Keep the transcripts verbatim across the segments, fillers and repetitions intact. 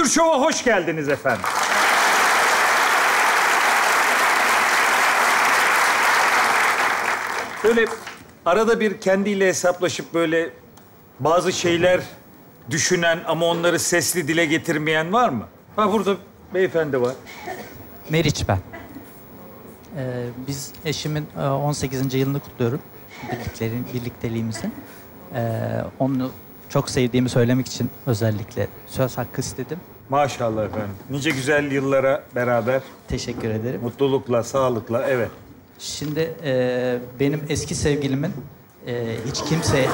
Kültür Show'a hoş geldiniz efendim. Böyle arada bir kendiyle hesaplaşıp böyle bazı şeyler düşünen ama onları sesli dile getirmeyen var mı? Ha burada beyefendi var. Meriç ben. Ee, biz eşimin on sekizinci yılını kutluyorum. Birliklerin, birlikteliğimizin. Ee, onu çok sevdiğimi söylemek için özellikle söz hakkı istedim. Maşallah efendim. Nice güzel yıllara beraber. Teşekkür ederim. Mutlulukla, sağlıkla, evet. Şimdi e, benim eski sevgilimin e, hiç kimseye...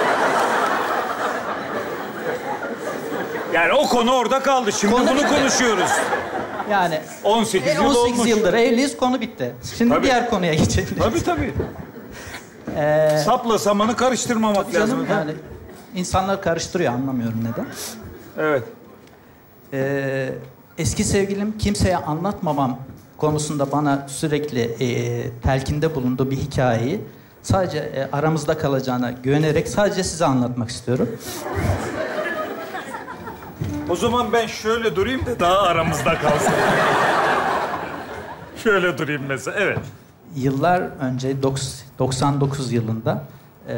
Yani o konu orada kaldı. Şimdi Konu bunu bitti. konuşuyoruz. Yani on sekiz yıl on sekiz olmuş. yıldır evliyiz, konu bitti. Şimdi Tabii. diğer konuya geçelim. Tabii tabii. Ee, Sapla samanı karıştırmamak tabii canım, lazım. yani insanlar karıştırıyor, anlamıyorum neden. Evet. Ee, eski sevgilim kimseye anlatmamam konusunda bana sürekli e, telkinde bulunduğu bir hikayeyi sadece e, aramızda kalacağına güvenerek sadece size anlatmak istiyorum. O zaman ben şöyle durayım da daha aramızda kalsın. Şöyle durayım mesela, evet. Yıllar önce doksan dokuz yılında e,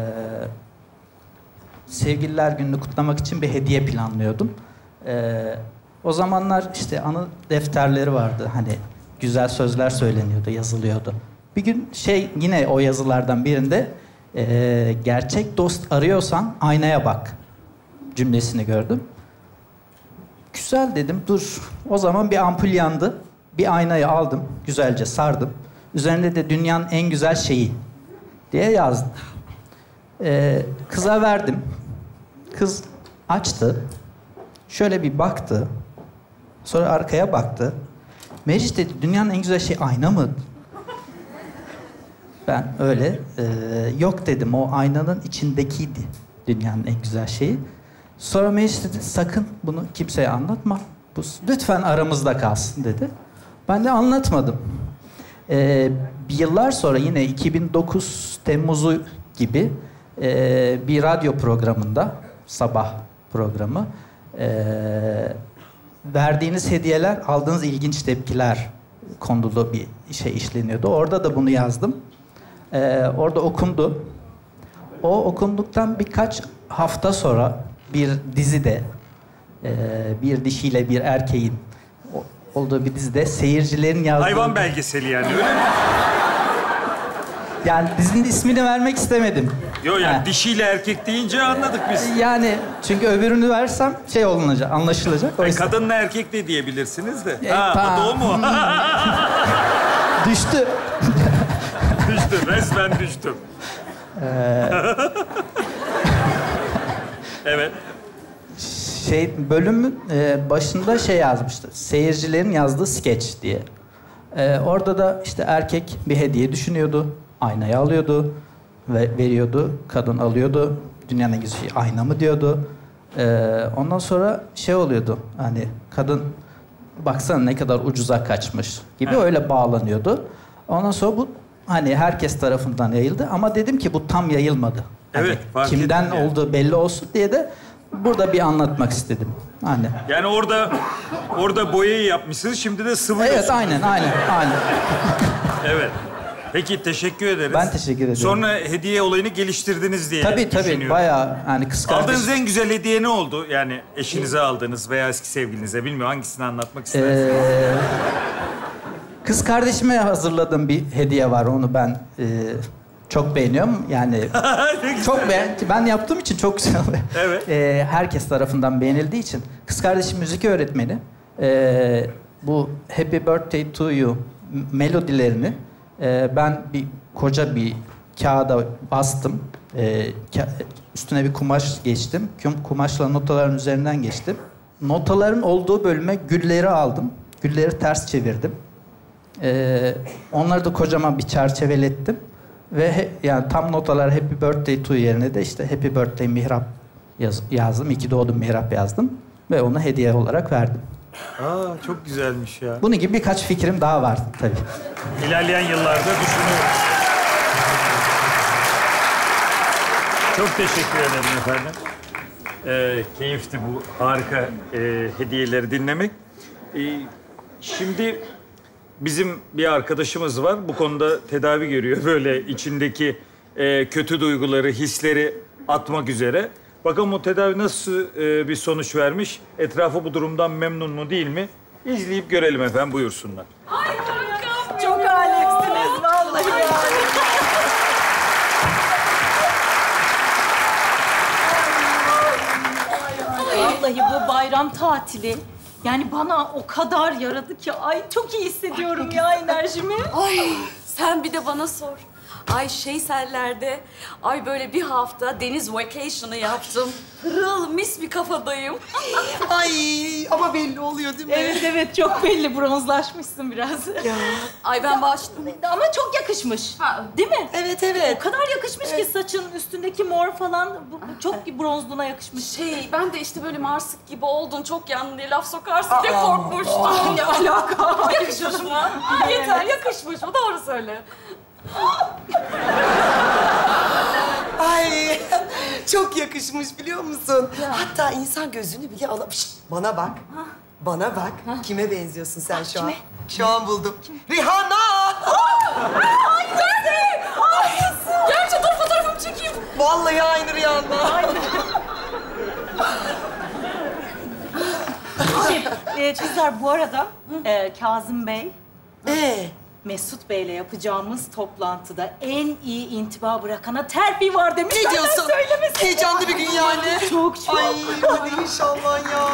Sevgililer Günü'nü kutlamak için bir hediye planlıyordum. E, o zamanlar işte anı defterleri vardı, hani güzel sözler söyleniyordu, yazılıyordu. Bir gün şey, yine o yazılardan birinde e, gerçek dost arıyorsan aynaya bak cümlesini gördüm. Güzel dedim, dur. O zaman bir ampul yandı. Bir aynayı aldım, güzelce sardım. Üzerinde de dünyanın en güzel şeyi diye yazdım. Ee, kıza verdim. Kız açtı. Şöyle bir baktı. Sonra arkaya baktı. Meriç dedi, dünyanın en güzel şeyi ayna mı? Ben öyle, e, yok dedim, o aynanın içindekiydi dünyanın en güzel şeyi. Sonra Meriç dedi, sakın bunu kimseye anlatma. Bu lütfen aramızda kalsın dedi. Ben de anlatmadım. Ee, yıllar sonra yine iki bin dokuz Temmuz'u gibi e, bir radyo programında, sabah programı, e, verdiğiniz hediyeler, aldığınız ilginç tepkiler konulu bir şey işleniyordu. Orada da bunu yazdım. Ee, orada okundu. O okunduktan birkaç hafta sonra bir dizide e, bir dişiyle bir erkeğin olduğu bir dizide seyircilerin yazdığı... Hayvan belgeseli yani, öyle mi? Yani dizinin ismini vermek istemedim. Yok yani Ha. dişiyle erkek deyince anladık biz. Yani çünkü öbürünü versem şey olunacak, anlaşılacak. O Yani yüzden... kadınla erkek de diyebilirsiniz de. E, ha, tamam. adı o mu? Düştü. Düştüm, resmen düştüm. Ee... Evet. Şey, bölümün e, başında şey yazmıştı. Seyircilerin yazdığı skeç diye. E, orada da işte erkek bir hediye düşünüyordu. Aynayı alıyordu ve veriyordu. Kadın alıyordu. Dünyanın en güzel şeyi ayna mı diyordu. E, ondan sonra şey oluyordu. Hani kadın baksana ne kadar ucuza kaçmış gibi, evet, öyle bağlanıyordu. Ondan sonra bu hani herkes tarafından yayıldı ama dedim ki bu tam yayılmadı. Hani Evet, fark kimden ettim yani. olduğu belli olsun diye de burada bir anlatmak istedim. Hani. Yani orada orada boyayı yapmışsınız, şimdi de sıvıyorsunuz. Evet, aynen, aynen, aynen. Evet. Peki, teşekkür ederiz. Ben teşekkür ederim. Sonra hediye olayını geliştirdiniz diye Tabii tabii, düşünüyorum. bayağı yani kız kardeş... Aldığınız en güzel hediye ne oldu? Yani eşinize aldığınız veya eski sevgilinize, bilmiyorum hangisini anlatmak istersiniz? Ee, kız kardeşime hazırladığım bir hediye var, onu ben e, çok beğeniyorum. Yani çok beğen, ben yaptığım için çok güzel. Evet. Ee, herkes tarafından beğenildiği için. Kız kardeşim müzik öğretmeni. Ee, bu Happy Birthday to You melodilerini e, ben bir koca bir kağıda bastım. Ee, ka- üstüne bir kumaş geçtim. Kum- Kumaşla notaların üzerinden geçtim. Notaların olduğu bölüme gülleri aldım. Gülleri ters çevirdim. Ee, onları da kocaman bir çerçevelettim. Ve he, yani tam notalar Happy Birthday to yerine de işte Happy Birthday Mihrap yaz, yazdım. İyi ki doğdun Mihrap yazdım. Ve onu hediye olarak verdim. Aa, çok güzelmiş ya. Bunun gibi birkaç fikrim daha var tabii. İlerleyen yıllarda düşünüyorum. Çok teşekkür ederim efendim. Ee, keyifti bu harika e, hediyeleri dinlemek. Ee, şimdi bizim bir arkadaşımız var. Bu konuda tedavi görüyor. Böyle içindeki e, kötü duyguları, hisleri atmak üzere. Bakalım o tedavi nasıl e, bir sonuç vermiş? Etrafı bu durumdan memnun mu değil mi? İzleyip görelim efendim. Buyursunlar. Çok alemsiniz vallahi yani. Vallahi bu bayram tatili yani bana o kadar yaradı ki ay çok iyi hissediyorum ya enerjimi. Ay sen bir de bana sor. Ay Şeyseller'de ay böyle bir hafta deniz vacation'ı yaptım. Pırıl mis bir kafadayım. Ay ama belli oluyor değil mi? Evet evet çok belli bronzlaşmışsın biraz. Ya. Ay ben başladım. Ama çok yakışmış. Ha. Değil mi? Evet evet. O kadar yakışmış ki saçın üstündeki mor falan bu, bu çok bronzluğuna yakışmış. Şey ben de işte böyle Marsık gibi oldun çok yandı diye laf sokarsın diye korkmuştum. Ne alaka? Yakışmış mı? Yeter yakışmış mı? Doğru söyle. Ay çok yakışmış biliyor musun? Hatta insan gözünü bile alamış. Bana bak. Bana bak. Kime benziyorsun sen şu an? Şu an buldum. Rihanna! Ay nerede? Ay gerçi dur fotoğrafımı çekeyim. Vallahi aynı Rihanna. Şey, e, kızlar bu arada e, Kazım Bey, Ee, Mesut Bey'le yapacağımız toplantıda en iyi intiba bırakana terfi var demiş. ne Benden diyorsun? söylemesin. Heyecanlı bir gün yani. Çok çok. Ay hadi inşallah ya.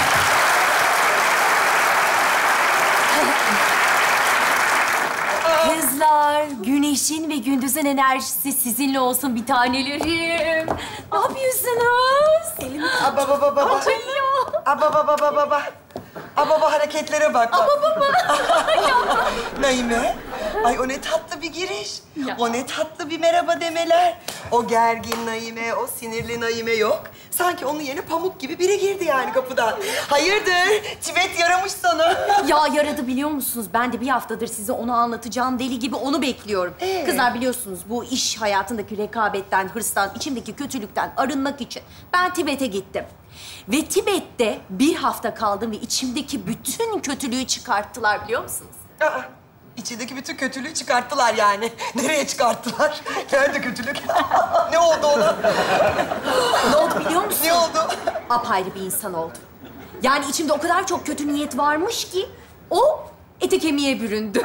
Kızlar, güneşin ve gündüzün enerjisi sizinle olsun bir tanelerim. Ne yapıyorsunuz? Elim Aba baba baba. acıyor. Aba baba baba baba. Aba baba hareketlere bak. Aba baba. Naime. Ay o ne tatlı bir giriş. Ya. O ne tatlı bir merhaba demeler. O gergin Naime, o sinirli Naime yok. Sanki onun yerine pamuk gibi biri girdi yani kapıdan. Hayırdır? Tibet yaramış sana. Ya yaradı biliyor musunuz? Ben de bir haftadır size onu anlatacağım. Deli gibi onu bekliyorum. Ee? Kızlar biliyorsunuz bu iş hayatındaki rekabetten, hırstan, içimdeki kötülükten arınmak için ben Tibet'e gittim. Ve Tibet'te bir hafta kaldım ve içimdeki bütün kötülüğü çıkarttılar biliyor musunuz? Aa, içindeki bütün kötülüğü çıkarttılar yani. Nereye çıkarttılar? Nerede kötülük? Ne oldu ona? Ne oldu biliyor musun? Ne oldu? Apayrı bir insan oldu. Yani içimde o kadar çok kötü niyet varmış ki o ete kemiğe büründü.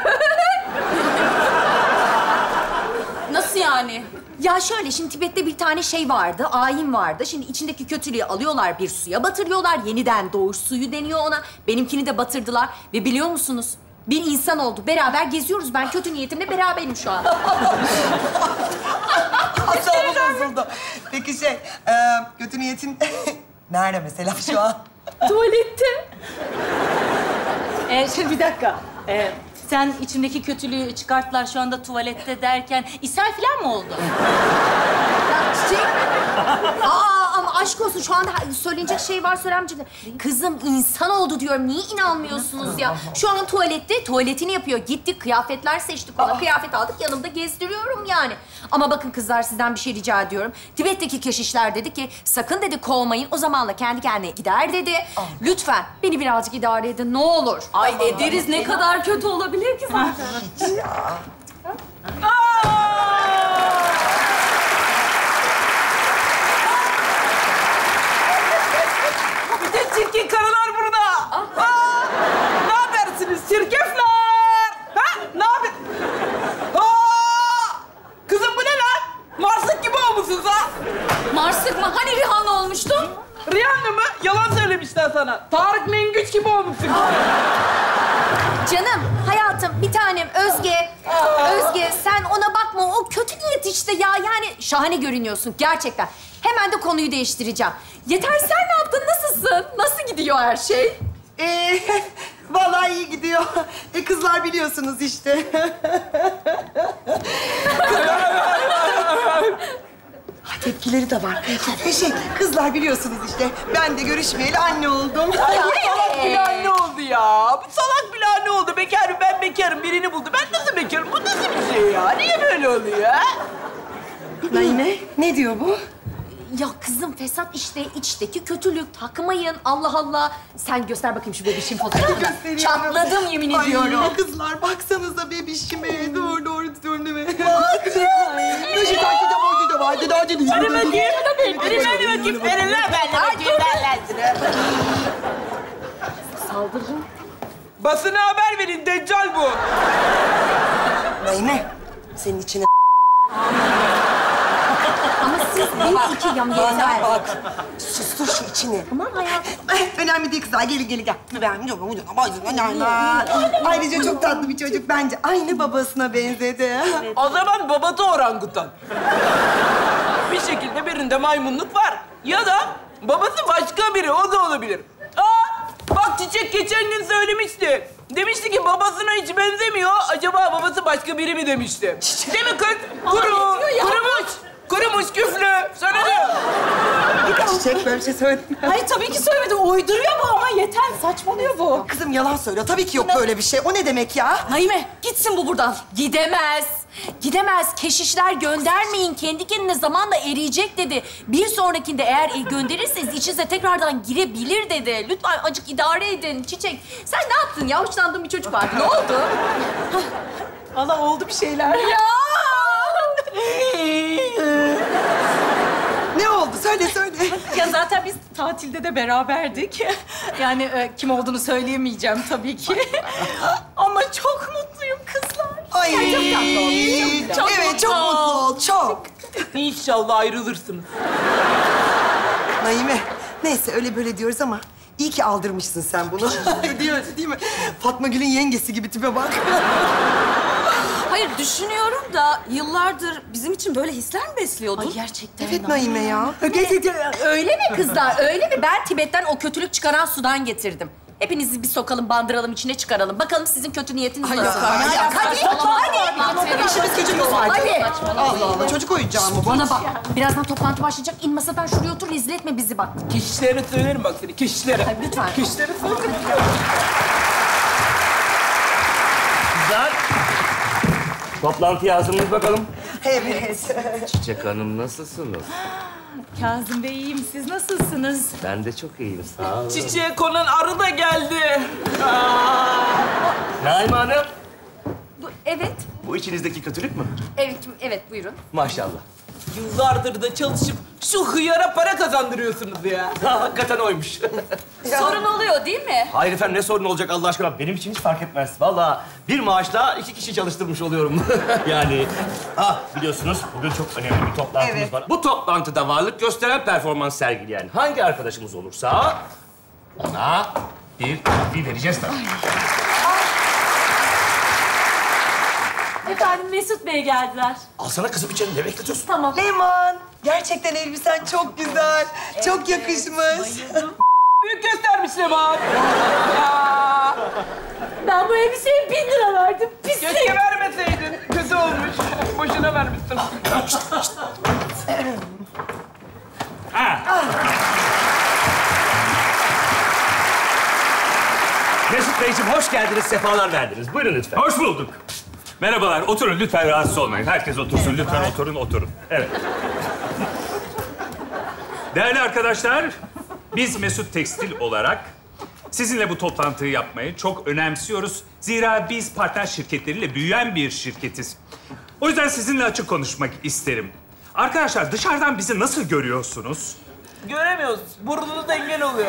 Nasıl yani? Ya şöyle, şimdi Tibet'te bir tane şey vardı, ayin vardı. Şimdi içindeki kötülüğü alıyorlar, bir suya batırıyorlar. Yeniden doğuş suyu deniyor ona. Benimkini de batırdılar. Ve biliyor musunuz? Bir insan oldu. Beraber geziyoruz. Ben kötü niyetimle beraberim şu an. Asabım bozuldu. Peki şey, e, kötü niyetin nerede mesela şu an? Tuvalette. Ee, şimdi bir dakika. Ee, sen içimdeki kötülüğü çıkarttılar şu anda tuvalette derken ishal falan mı oldu? Şey... Aa ama aşk olsun şu anda söylenecek şey var söylemeyecek. Kızım insan oldu diyorum. Niye inanmıyorsunuz ya? Şu an tuvalette tuvaletini yapıyor. Gittik kıyafetler seçtik ona. Kıyafet aldık yanımda gezdiriyorum yani. Ama bakın kızlar sizden bir şey rica ediyorum. Tibet'teki keşişler dedi ki sakın dedi kovmayın. O zamanla kendi kendine gider dedi. Lütfen beni birazcık idare edin ne olur. Ay ederiz ne kadar kötü olabilir ki zaten. Bütün çirkin karılar burada. Aa, ne habersiniz çirkefler? Ha? Ne haber? Aa, kızım bu ne lan? Marsık gibi olmuşsunuz ha? Marsık mı? Hani Rihanna olmuştun? Rihanna mı? Yalan söylemişler sana. Tarık Mengüç gibi olmuşsun. Canım, hayatım, bir tanem Özge. Özge sen ona bakma. O kötü niyet işte ya. Yani şahane görünüyorsun gerçekten. Hemen de konuyu değiştireceğim. Yeter sen ne yaptın? Nasılsın? Nasıl gidiyor her şey? Ee, vallahi iyi gidiyor. E kızlar biliyorsunuz işte. Ha, tepkileri de var. E şey, kızlar biliyorsunuz işte. Ben de görüşmeyeli anne oldum. Ay bu salak bile anne oldu ya. Bu salak bile anne oldu. Bekarım ben bekarım. Birini buldu. Ben nasıl bekarım? Bu nasıl bir şey ya? Niye böyle oluyor ha? Naime, ne diyor bu? Ya kızım fesat işte, içteki kötülük. Takmayın Allah Allah. Sen göster bakayım şu bebişin fotoğrafını. Gösteriyorum. Çatladım yemin ediyorum. Ay kızlar baksanıza bebişime. Doğru doğru doğru değil mi? Bak. Nasıl takipte borcu da vardı. Daha önce de. Hadi bakayım. Hadi bakayım. Verin lan ben de bakayım derlersine. Saldırırım. Basına haber verin. Deccal bu. Naime, senin içine Ama siz bir iki yam bana yeter. bak. Sustur şu içini. Aman hayatım. Eh, Önemli değil kızlar. Gelin gelin gel. Ben çok Ayrıca çok tatlı bir çocuk bence. Aynı babasına benzedi. O zaman babası orangutan. Bir şekilde birinde maymunluk var. Ya da babası başka biri, o da olabilir. Aa, bak Çiçek geçen gün söylemişti. Demişti ki babasına hiç benzemiyor. Acaba babası başka biri mi demişti. Değil mi kız? Kuru, kurumuş. Kurumuş, küflü. Söyledi. Çiçek böyle bir şey söyledim. Hayır tabii ki söylemedi. Uyduruyor bu ama yeter. Saçmalıyor bu. Kızım yalan söylüyor. Tabii ki yok böyle bir şey. O ne demek ya? Naime gitsin bu buradan. Gidemez. Gidemez. Keşişler göndermeyin. Kendi kendine zamanla eriyecek dedi. Bir sonrakinde eğer gönderirseniz içinize tekrardan girebilir dedi. Lütfen acık idare edin. Çiçek, sen ne yaptın ya? Hoşlandığın bir çocuk vardı. Ne oldu? Valla oldu bir şeyler. Ya! Ne oldu? Söyle söyle. Ya zaten biz tatilde de beraberdik. Yani e, kim olduğunu söyleyemeyeceğim tabii ki. Ama çok mutluyum kızlar. Ay. Çok tatlı olmuş, çok evet çok mutlu ol. Çok. İnşallah ayrılırsınız. Naime. Neyse öyle böyle diyoruz ama iyi ki aldırmışsın sen bunu. Diyoruz değil mi? Fatma Gül'ün yengesi gibi tipe bak. Hayır düşünüyorum da yıllardır bizim için böyle hisler mi besliyordun? Ay gerçekten. Evet Naime ya. Öyle mi kızlar? Öyle mi? Ben Tibet'ten o kötülük çıkaran sudan getirdim. Hepinizi bir sokalım, bandıralım, içine çıkaralım. Bakalım sizin kötü niyetiniz Ay, nasıl? yok, ay, Hadi, yok, hadi, hadi. İşimiz gücümüz var. Hadi. Allah Allah. Çocuk oyuncağı mı bu? Bana bak, birazdan toplantı başlayacak. İn masadan şuraya otur, rezil etme bizi bak. Kişilere söylerim bak seni, kişilere. Ay, lütfen. Kişilere söylerim. Güzel. Toplantıya hazırız bakalım. Evet. Çiçek Hanım nasılsınız? Kazım Bey iyiyim. Siz nasılsınız? Ben de çok iyiyim, sağ olun. Çiçeğe konan arı da geldi. Naime Hanım, Bu, evet. bu içinizdeki kötülük mü? Evet, evet buyurun. Maşallah. Yıllardır da çalışıp şu hıyara para kazandırıyorsunuz ya. Ha, hakikaten oymuş. Sorun oluyor değil mi? Hayır efendim, ne sorun olacak Allah aşkına? Benim için hiç fark etmez. Vallahi bir maaşla iki kişi çalıştırmış oluyorum. Yani, ah biliyorsunuz bugün çok önemli bir toplantımız Evet. var. Bu toplantıda varlık gösteren performans sergileyen hangi arkadaşımız olursa ona bir takdir vereceğiz tabii. Efendim Mesut Bey geldiler. Alsana kızım içeri, ne bekletiyorsun? Tamam. Leman. Gerçekten elbisen çok güzel. Çok yakışmış. Büyük göstermiş Leman. Ya. Ben bu elbiseye bin lira verdim. Pis. Keşke vermeseydin. Kötü olmuş. Boşuna vermişsin. Mesut Beyciğim hoş geldiniz, sefalar verdiniz. Buyurun lütfen. Hoş bulduk. Merhabalar. Oturun lütfen, rahatsız olmayın. Herkes otursun. Lütfen oturun, oturun. Evet. Değerli arkadaşlar, biz Mesut Tekstil olarak sizinle bu toplantıyı yapmayı çok önemsiyoruz. Zira biz partner şirketleriyle büyüyen bir şirketiz. O yüzden sizinle açık konuşmak isterim. Arkadaşlar dışarıdan bizi nasıl görüyorsunuz? Göremiyoruz. Burnunuz engel oluyor.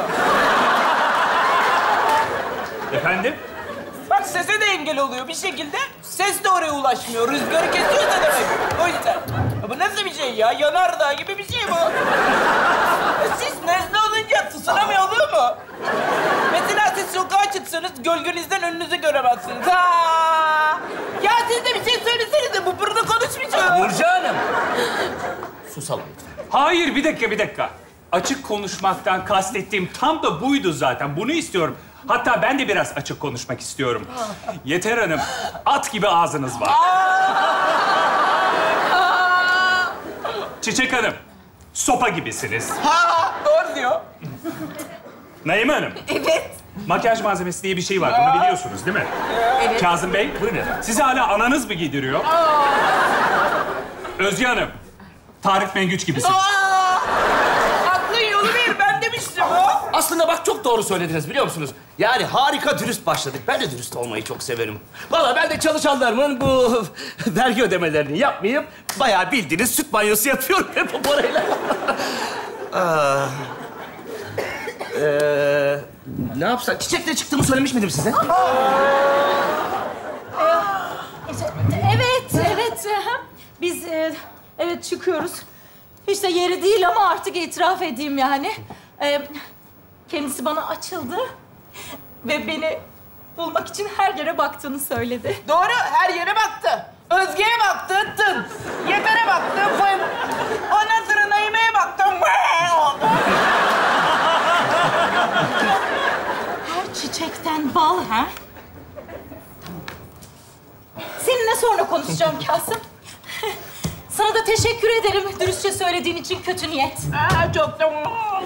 Efendim? Bak sese de engel oluyor bir şekilde. Ses de oraya ulaşmıyor. Rüzgarı kesiyor da demek. O yüzden. Ya bu nasıl bir şey ya? Yanardağ gibi bir şey bu. Ya siz nezle olunca tutunamıyor oluyor mu? Mesela siz sokağa çıksanız gölgenizden önünüzü göremezsiniz. Ha! Ya siz de bir şey söylesenize. Bu burada konuşmayacak. Burcu Hanım. Susalım lütfen. Hayır, bir dakika, bir dakika. Açık konuşmaktan kastettiğim tam da buydu zaten. Bunu istiyorum. Hatta ben de biraz açık konuşmak istiyorum. Yeter Hanım, at gibi ağzınız var. Çiçek Hanım, sopa gibisiniz. Ha, doğru diyor. Naime Hanım. Evet. Makyaj malzemesi diye bir şey var. Bunu biliyorsunuz değil mi? Evet. Kazım Bey, buyurun. Sizi hala ananız mı giydiriyor? Özge Hanım, Tarık Mengüç gibisiniz. Aa! doğru söylediniz biliyor musunuz? Yani harika dürüst başladık. Ben de dürüst olmayı çok severim. Vallahi ben de çalışanlarımın bu vergi ödemelerini yapmayıp bayağı bildiğiniz süt banyosu yapıyorum hep o parayla. Aa, ee, ne yapsak? Çiçekle çıktığımı söylemiş miydim size? Evet, evet. Biz e, evet çıkıyoruz. Hiç de yeri değil ama artık itiraf edeyim yani. E, kendisi bana açıldı ve beni bulmak için her yere baktığını söyledi. Doğru, her yere baktı. Özge'ye baktı, tın. Yeter'e baktı, fın. Ondan sonra Naime'ye baktı, mıı oldu. Her çiçekten bal ha? Seninle sonra konuşacağım Kasım. Sana da teşekkür ederim dürüstçe söylediğin için, kötü niyet. Aa, çok da...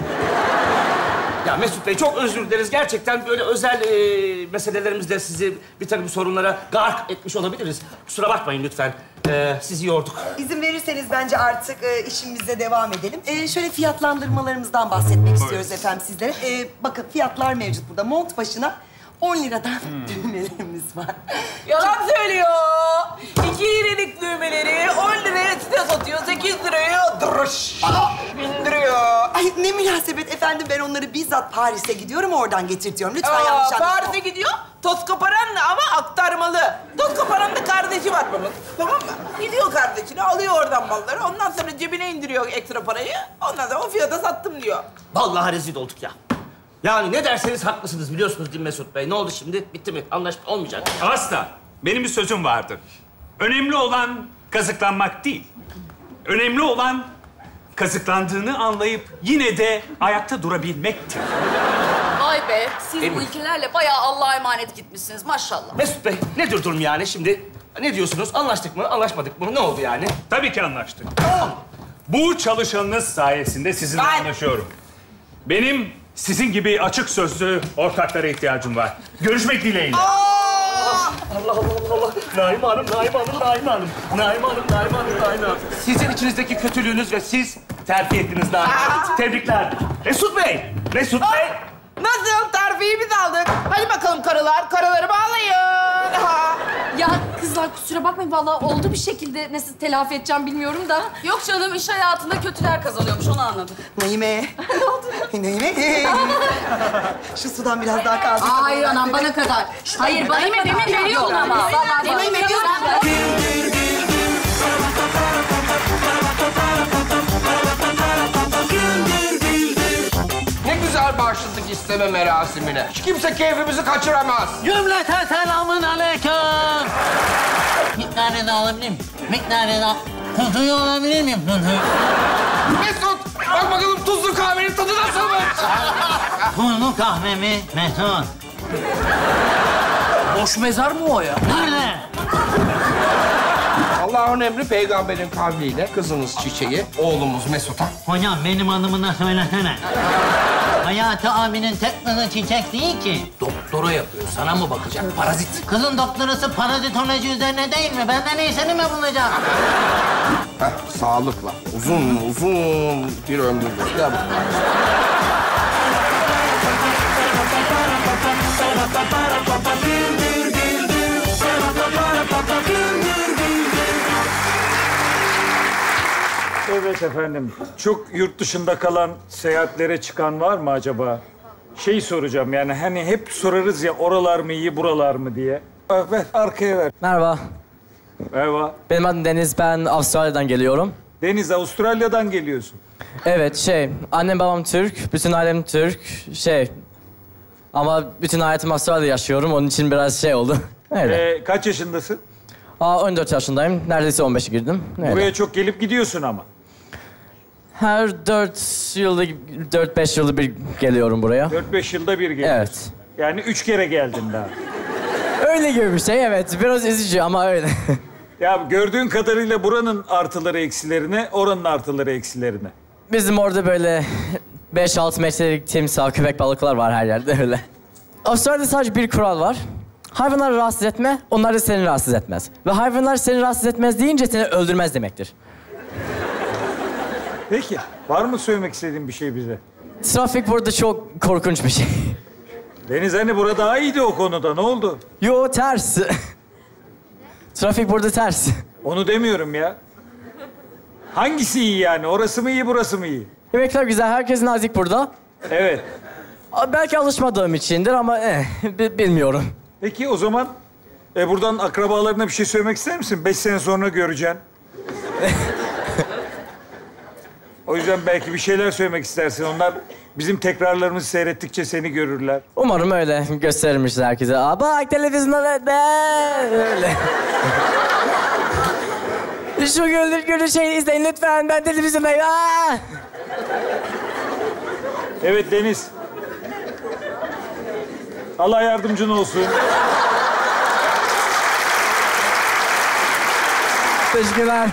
Ya Mesut Bey çok özür dileriz. Gerçekten böyle özel e, meselelerimizde sizi bir takım sorunlara gark etmiş olabiliriz. Kusura bakmayın lütfen. E, sizi yorduk. İzin verirseniz bence artık e, işimize devam edelim. E, şöyle fiyatlandırmalarımızdan bahsetmek istiyoruz efendim sizlere. E, bakın fiyatlar mevcut burada. Mont başına on liradan düğmelerimiz var. Yalan söylüyor. İki liralık düğmeleri on liraya size satıyor. Sekiz liraya dırış bindiriyor. Ay ne münasebet efendim, ben onları bizzat Paris'e gidiyorum, oradan getirtiyorum. Lütfen yanlış Aa, anlaşılma. Paris'e gidiyor. Toz koparanla ama aktarmalı. Toz koparan da kardeşi var bunun. Tamam mı? Gidiyor kardeşine, alıyor oradan malları. Ondan sonra cebine indiriyor ekstra parayı. Ondan sonra o fiyata sattım diyor. Vallahi rezil olduk ya. Yani ne derseniz haklısınız biliyorsunuz değil mi Mesut Bey? Ne oldu şimdi? Bitti mi? Anlaşma olmayacak. Asla. Benim bir sözüm vardır. Önemli olan kazıklanmak değil. Önemli olan kazıklandığını anlayıp yine de ayakta durabilmektir. Vay be, siz bu ülkelerle bayağı Allah'a emanet gitmişsiniz maşallah. Mesut Bey nedir durum yani şimdi? Ne diyorsunuz? Anlaştık mı? Anlaşmadık mı? Ne oldu yani? Tabii ki anlaştık. Bu çalışanınız sayesinde sizinle Ay. anlaşıyorum. Benim sizin gibi açık sözlü ortaklara ihtiyacım var. Görüşmek dileğiyle. Allah Allah Allah Allah. Naime Hanım, Naime Hanım, Naime Hanım. Naime Hanım, Naime Hanım, Naime Hanım. Sizin içinizdeki kötülüğünüz ve siz terfi ettiniz Naime Hanım. Tebrikler. Mesut Bey, Mesut Bey. Nasıl? Terfiyi biz aldık. Hadi bakalım karılar, karıları bağlayın. Ha. Ya kızlar kusura bakmayın vallahi oldu bir şekilde nasıl telafi edeceğim bilmiyorum da. Yok canım, iş hayatında kötüler kazanıyormuş, onu anladım. Naime. Ne oldu? Naime. Şu sudan biraz daha kaldı. Hayır anam bana kadar. Hayır bana Naime, demin kadar. veriyordun ama. Vallahi Naime, Naime veriyordun. Ne güzel başladık isteme merasimine. Hiç kimse keyfimizi kaçıramaz. Cümleten selamun aleyküm. Miktarını alabilir miyim? Miktarını al. Kutuyu alabilir miyim? Kutuyu. Mesut, bak bakalım tuzlu kahvenin tadı nasılmış? Tuzlu kahve mi? Mesut. Boş mezar mı o ya? Nerede? Allah'ın emri peygamberin kavliyle kızınız Çiçeği, oğlumuz Mesut'a. Hocam benim adımı da söylesene. Hayati abinin tek kızı Çiçek değil ki. Doktora yapıyor, sana mı bakacak? Parazit. Kızın doktorası parazitoloji üzerine değil mi? Benden iyisini mi bulacak? Heh, sağlıkla. Uzun uzun bir ömrü var. Gel bakalım. Evet efendim. Çok yurt dışında kalan, seyahatlere çıkan var mı acaba? Şey soracağım yani hani hep sorarız ya oralar mı iyi, buralar mı diye. Bak ver, arkaya ver. Merhaba. Merhaba. Benim adım Deniz. Ben Avustralya'dan geliyorum. Deniz, Avustralya'dan geliyorsun. Evet, şey, annem babam Türk, bütün ailem Türk, şey... Ama bütün hayatım Avustralya'da yaşıyorum, onun için biraz şey oldu. Öyle. Ee, kaç yaşındasın? Aa, on dört yaşındayım, neredeyse on beşe girdim. Öyle. Buraya çok gelip gidiyorsun ama. Her dört yılda, dört beş yılda bir geliyorum buraya. Dört beş yılda bir geliyorsun. Evet. Yani üç kere geldin daha. Öyle gibi bir şey, evet. Biraz üzücü ama öyle. Ya gördüğün kadarıyla buranın artıları eksilerine, oranın artıları eksilerine. Bizim orada böyle beş altı metrelik timsah, köpek balıklar var her yerde öyle. Avustralya'da sadece bir kural var. Hayvanları rahatsız etme, onlar da seni rahatsız etmez. Ve hayvanlar seni rahatsız etmez deyince seni öldürmez demektir. Peki, var mı söylemek istediğin bir şey bize? Trafik burada çok korkunç bir şey. Deniz hani burada daha iyiydi o konuda. Ne oldu? Yo ters. Trafik burada ters. Onu demiyorum ya. Hangisi iyi yani? Orası mı iyi, burası mı iyi? Yemekler güzel, herkes nazik burada. Evet. Belki alışmadığım içindir ama eh, bi- bilmiyorum. Peki o zaman e, buradan akrabalarına bir şey söylemek ister misin? Beş sene sonra göreceksin. O yüzden belki bir şeyler söylemek istersin. Onlar bizim tekrarlarımızı seyrettikçe seni görürler. Umarım öyle gösterilmiştir herkese. Aa bak televizyonda be öyle. Şu güldür güldür şeyi izleyin lütfen. Ben televizyondayım. Aa! Evet Deniz. Allah yardımcın olsun. Teşekkürler.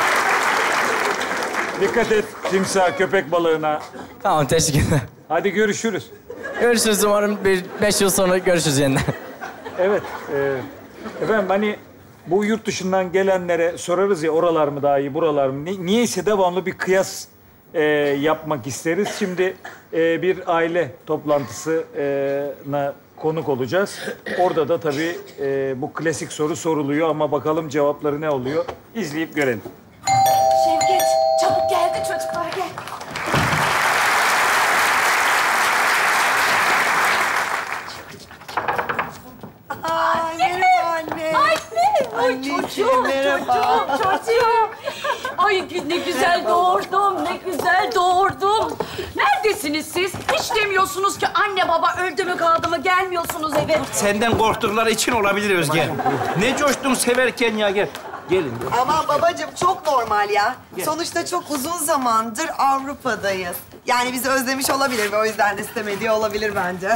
Dikkat et timsah, köpek balığına. Tamam teşekkürler. Hadi görüşürüz. Görüşürüz umarım bir beş yıl sonra görüşürüz yeniden. Evet. E, efendim hani bu yurt dışından gelenlere sorarız ya oralar mı daha iyi, buralar mı? Ni- niyeyse devamlı bir kıyas e, yapmak isteriz. Şimdi e, bir aile toplantısına konuk olacağız. Orada da tabii e, bu klasik soru soruluyor ama bakalım cevapları ne oluyor? İzleyip görelim. Şevket, çabuk geldi çocuklar gel. Aa, merhaba anne. Anne, ay Anneciğim, çocuğum, merhaba. çocuğum, çocuğum. Ay ne güzel doğurdum, ne güzel doğurdum. Neredesiniz siz? Hiç demiyorsunuz ki anne baba öldü mü kaldı mı gelmiyorsunuz eve. Senden korktukları için olabilir Özge. Ne coştun severken ya gel. Gelin. Gel. Ama babacığım çok normal ya. Sonuçta çok uzun zamandır Avrupa'dayız. Yani bizi özlemiş olabilir ve o yüzden de istemediği olabilir bence.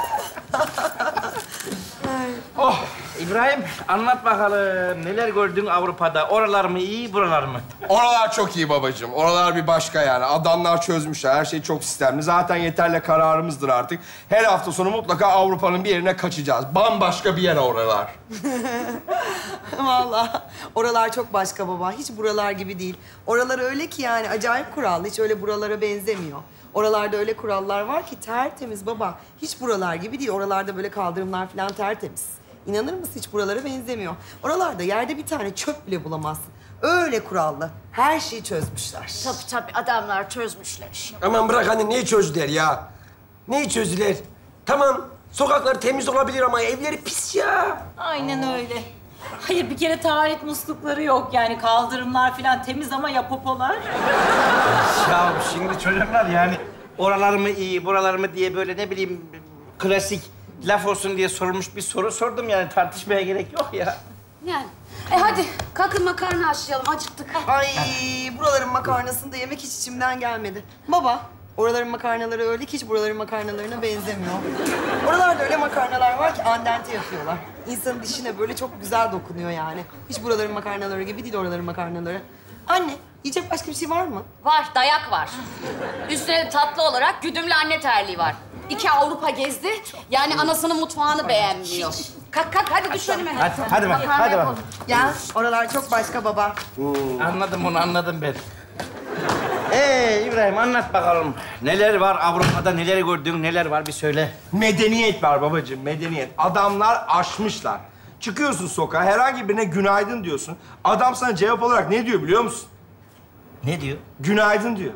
Oh İbrahim anlat bakalım neler gördün Avrupa'da? Oralar mı iyi, buralar mı? Oralar çok iyi babacığım. Oralar bir başka yani. Adamlar çözmüşler. Her şey çok sistemli. Zaten yeterli kararımızdır artık. Her hafta sonu mutlaka Avrupa'nın bir yerine kaçacağız. Bambaşka bir yer oralar. Vallahi oralar çok başka baba. Hiç buralar gibi değil. Oralar öyle ki yani acayip kurallı. Hiç öyle buralara benzemiyor. Oralarda öyle kurallar var ki tertemiz baba. Hiç buralar gibi değil. Oralarda böyle kaldırımlar falan tertemiz. İnanır mısın hiç buralara benzemiyor. Oralarda yerde bir tane çöp bile bulamazsın. Öyle kurallı. Her şeyi çözmüşler. Tabii tabii adamlar çözmüşler işi. Aman bırak anne, neyi çözdüler ya? Neyi çözdüler? Tamam, sokaklar temiz olabilir ama evleri pis ya. Aynen öyle. Hayır bir kere taharet muslukları yok yani kaldırımlar falan temiz ama ya popolar. Ya şimdi çocuklar yani oralar mı iyi, buralar mı diye böyle ne bileyim klasik laf olsun diye sorulmuş bir soru sordum yani tartışmaya gerek yok ya. Yani. E hadi kalkın makarna haşlayalım acıktık. Ay buraların makarnasını da yemek hiç içimden gelmedi. Baba, oraların makarnaları öyle ki hiç buraların makarnalarına benzemiyor. Oralarda öyle makarnalar var ki andente yapıyorlar. İnsanın dişine böyle çok güzel dokunuyor yani. Hiç buraların makarnaları gibi değil oraların makarnaları. Anne, yiyecek başka bir şey var mı? Var, dayak var. Üstüne de tatlı olarak güdümlü anne terliği var. İki Avrupa gezdi, yani anasının mutfağını beğenmiyor. Kalk kalk, hadi düş önüme. Hadi, hadi bak, Makarna hadi bak. yapalım. Gel, oralar çok başka baba. Anladım onu, anladım ben. Ee İbrahim anlat bakalım. Neler var Avrupa'da, neler gördün, neler var bir söyle. Medeniyet var babacığım, medeniyet. Adamlar aşmışlar. Çıkıyorsun sokağa, herhangi birine günaydın diyorsun. Adam sana cevap olarak ne diyor biliyor musun? Ne diyor? Günaydın diyor.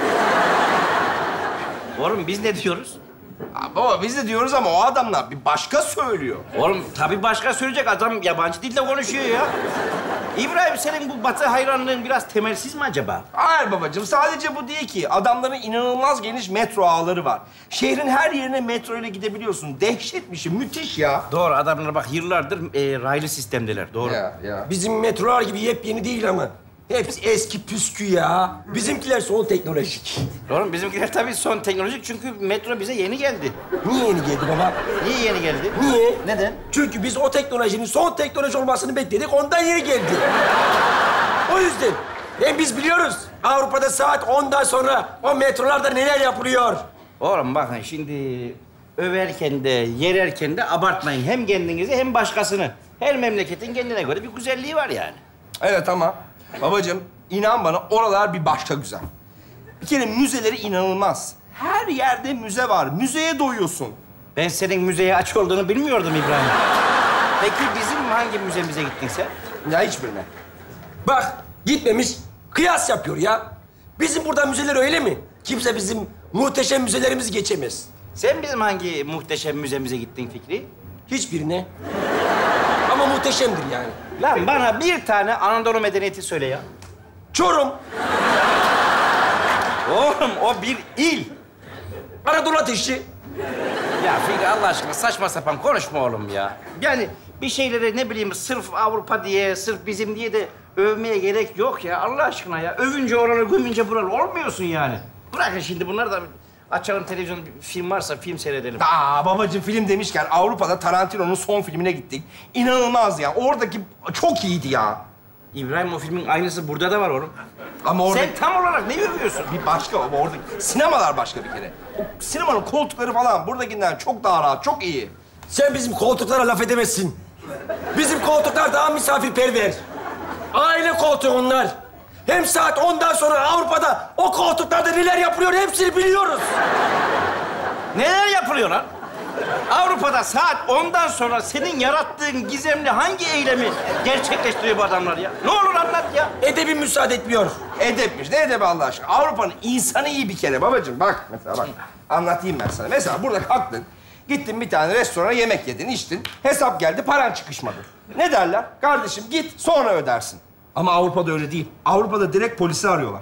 Oğlum biz ne diyoruz? Aa, baba biz de diyoruz ama o adamlar bir başka söylüyor. Oğlum tabii başka söyleyecek adam yabancı dilde konuşuyor ya. İbrahim senin bu batı hayranlığın biraz temelsiz mi acaba? Hayır babacığım, sadece bu değil ki. Adamların inanılmaz geniş metro ağları var. Şehrin her yerine metro ile gidebiliyorsun. Dehşet bir şey, müthiş ya. Doğru, adamlar bak yıllardır e, raylı sistemdeler, doğru. Ya, ya. Bizim metrolar gibi yepyeni değil ama. Hepsi eski püskü ya. Bizimkiler son teknolojik. Oğlum bizimkiler tabii son teknolojik çünkü metro bize yeni geldi. Niye yeni geldi baba? Niye yeni geldi? Niye? Neden? Çünkü biz o teknolojinin son teknoloji olmasını bekledik, ondan yeni geldi. O yüzden. Hem biz biliyoruz, Avrupa'da saat ondan sonra o metrolarda neler yapılıyor. Oğlum bakın şimdi överken de, yererken de abartmayın. Hem kendinizi hem başkasını. Her memleketin kendine göre bir güzelliği var yani. Evet ama babacığım inan bana oralar bir başka güzel. Bir kere müzeleri inanılmaz. Her yerde müze var. Müzeye doyuyorsun. Ben senin müzeye aç olduğunu bilmiyordum İbrahim. Peki bizim hangi müzemize gittin sen? Ya hiçbirine. Bak gitmemiş kıyas yapıyor ya. Bizim burada müzeler öyle mi? Kimse bizim muhteşem müzelerimizi geçemez. Sen bizim hangi muhteşem müzemize gittin Fikri? Hiçbirine. Ama muhteşemdir yani. Lan bana bir tane Anadolu medeniyeti söyle ya. Çorum. Oğlum o bir il. Anadolu ateşi. Ya Fikri Allah aşkına saçma sapan konuşma oğlum ya. Yani bir şeyleri ne bileyim sırf Avrupa diye, sırf bizim diye de övmeye gerek yok ya. Allah aşkına ya. Övünce oraları, gömünce buralı olmuyorsun yani. Bırakın şimdi bunları da açalım televizyon film varsa film seyredelim. Aa babacığım film demişken Avrupa'da Tarantino'nun son filmine gittik. İnanılmaz ya. Oradaki çok iyiydi ya. İbrahim o filmin aynısı burada da var oğlum. Ama orada... Sen tam olarak ne övüyorsun? Bir başka ama orada sinemalar başka bir kere. O sinemanın koltukları falan buradakinden çok daha rahat, çok iyi. Sen bizim koltuklara laf edemezsin. Bizim koltuklar daha misafirperver. Aile koltuğu onlar. Hem saat ondan sonra Avrupa'da o koltuklarda neler yapılıyor hepsini biliyoruz. Neler yapılıyor lan? Avrupa'da saat ondan sonra senin yarattığın gizemli hangi eylemi gerçekleştiriyor bu adamlar ya? Ne olur anlat ya. Edebim müsaade etmiyor. Edepmiş. Ne edebi Allah aşkına? Avrupa'nın insanı iyi bir kere babacığım. Bak mesela bak. Anlatayım ben sana. Mesela burada kalktın. Gittin bir tane restorana yemek yedin, içtin. Hesap geldi, paran çıkışmadı. Ne derler? Kardeşim git, sonra ödersin. Ama Avrupa'da öyle değil. Avrupa'da direkt polisi arıyorlar.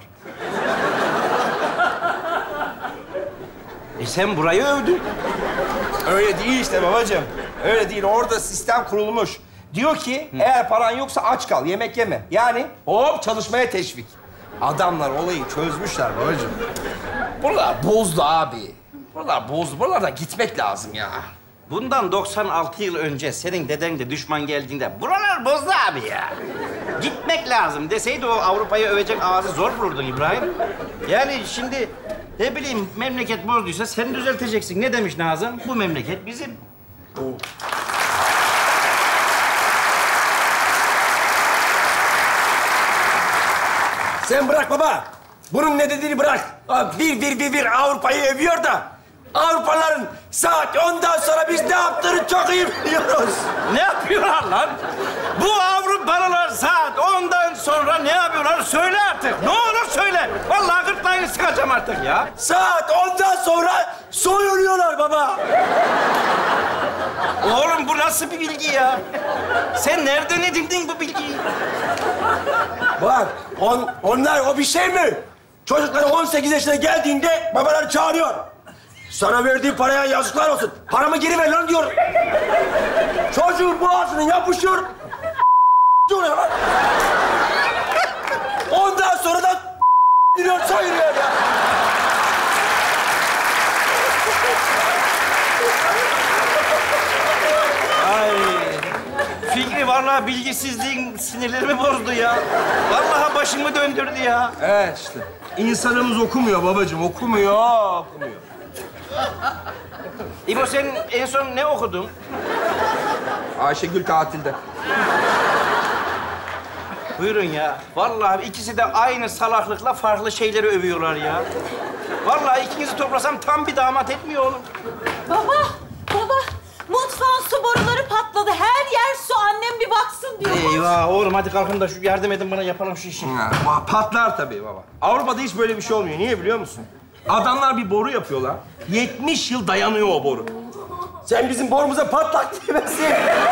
E sen burayı övdün. Öyle değil işte babacığım. Öyle değil. Orada sistem kurulmuş. Diyor ki eğer paran yoksa aç kal, yemek yeme. Yani hop çalışmaya teşvik. Adamlar olayı çözmüşler babacığım. Buralar bozdu abi. Buralar bozdu. Buralarda gitmek lazım ya. Bundan doksan altı yıl önce senin deden de düşman geldiğinde buralar bozdu abi ya. Gitmek lazım deseydi o Avrupa'yı övecek ağzı zor bulurdun İbrahim. Yani şimdi ne bileyim memleket bozduysa sen düzelteceksin. Ne demiş Nazım? Bu memleket bizim. Sen bırak baba. Bunun ne dediğini bırak. Abi bir bir bir bir Avrupa'yı övüyor da Avrupalıların saat ondan sonra biz ne yaptığını çok iyi biliyoruz. Ne yapıyorlar lan? Bu Avrupalılar saat ondan sonra ne yapıyorlar? Söyle artık. Ne olur söyle. Vallahi gırtlağını sıkacağım artık ya. Saat ondan sonra soyunuyorlar baba. Oğlum bu nasıl bir bilgi ya? Sen nereden edindin bu bilgiyi? Bak on, onlar o bir şey mi? Çocukları on sekiz yaşına geldiğinde babaları çağırıyor. Sana verdiğim paraya yazıklar olsun. Paramı geri ver lan diyor. Çocuğun boğazına yapışıyor. Diyor lan. Ondan sonra da diyor soyunuyor ya. Ay. Fikri vallahi bilgisizliğin sinirlerimi bozdu ya. Vallahi başımı döndürdü ya. Evet işte. İnsanımız okumuyor babacığım. Okumuyor, okumuyor. İbo sen en son ne okudun? Ayşegül tatilde. Buyurun ya. Vallahi ikisi de aynı salaklıkla farklı şeyleri övüyorlar ya. Vallahi ikinizi toplasam tam bir damat etmiyor oğlum. Baba, baba. Mutfağın su boruları patladı. Her yer su. Annem bir baksın diyor. Eyvah oğlum hadi kalkın da şu yardım edin bana yapalım şu işi. Ha, patlar tabii baba. Avrupa'da hiç böyle bir şey olmuyor. Niye biliyor musun? Adamlar bir boru yapıyorlar. yetmiş yıl dayanıyor o boru. Sen bizim borumuza patlak diyemezsin.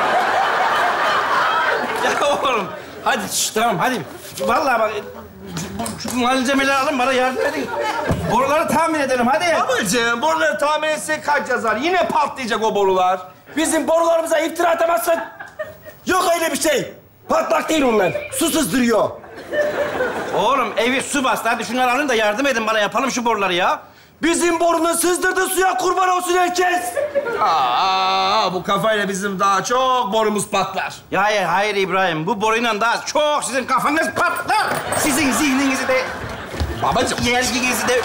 Ya oğlum hadi şş, tamam hadi. Vallahi bak bu, şu malzemeleri alın bana yardım edin. Boruları tahmin edelim hadi. Babacığım boruları tahmin etsek kaç yazar? Yine patlayacak o borular. Bizim borularımıza iftira atamazsın. Yok öyle bir şey. Patlak değil onlar. Su sızdırıyor. Oğlum evi su bastı. Hadi şunları alın da yardım edin bana yapalım şu boruları ya. Bizim borunun sızdırdığı suya kurban olsun herkes. Aa, bu kafayla bizim daha çok borumuz patlar. Ya hayır, hayır İbrahim. Bu boruyla daha çok sizin kafanız patlar. Sizin zihninizi de... Babacığım. Yerginizi de...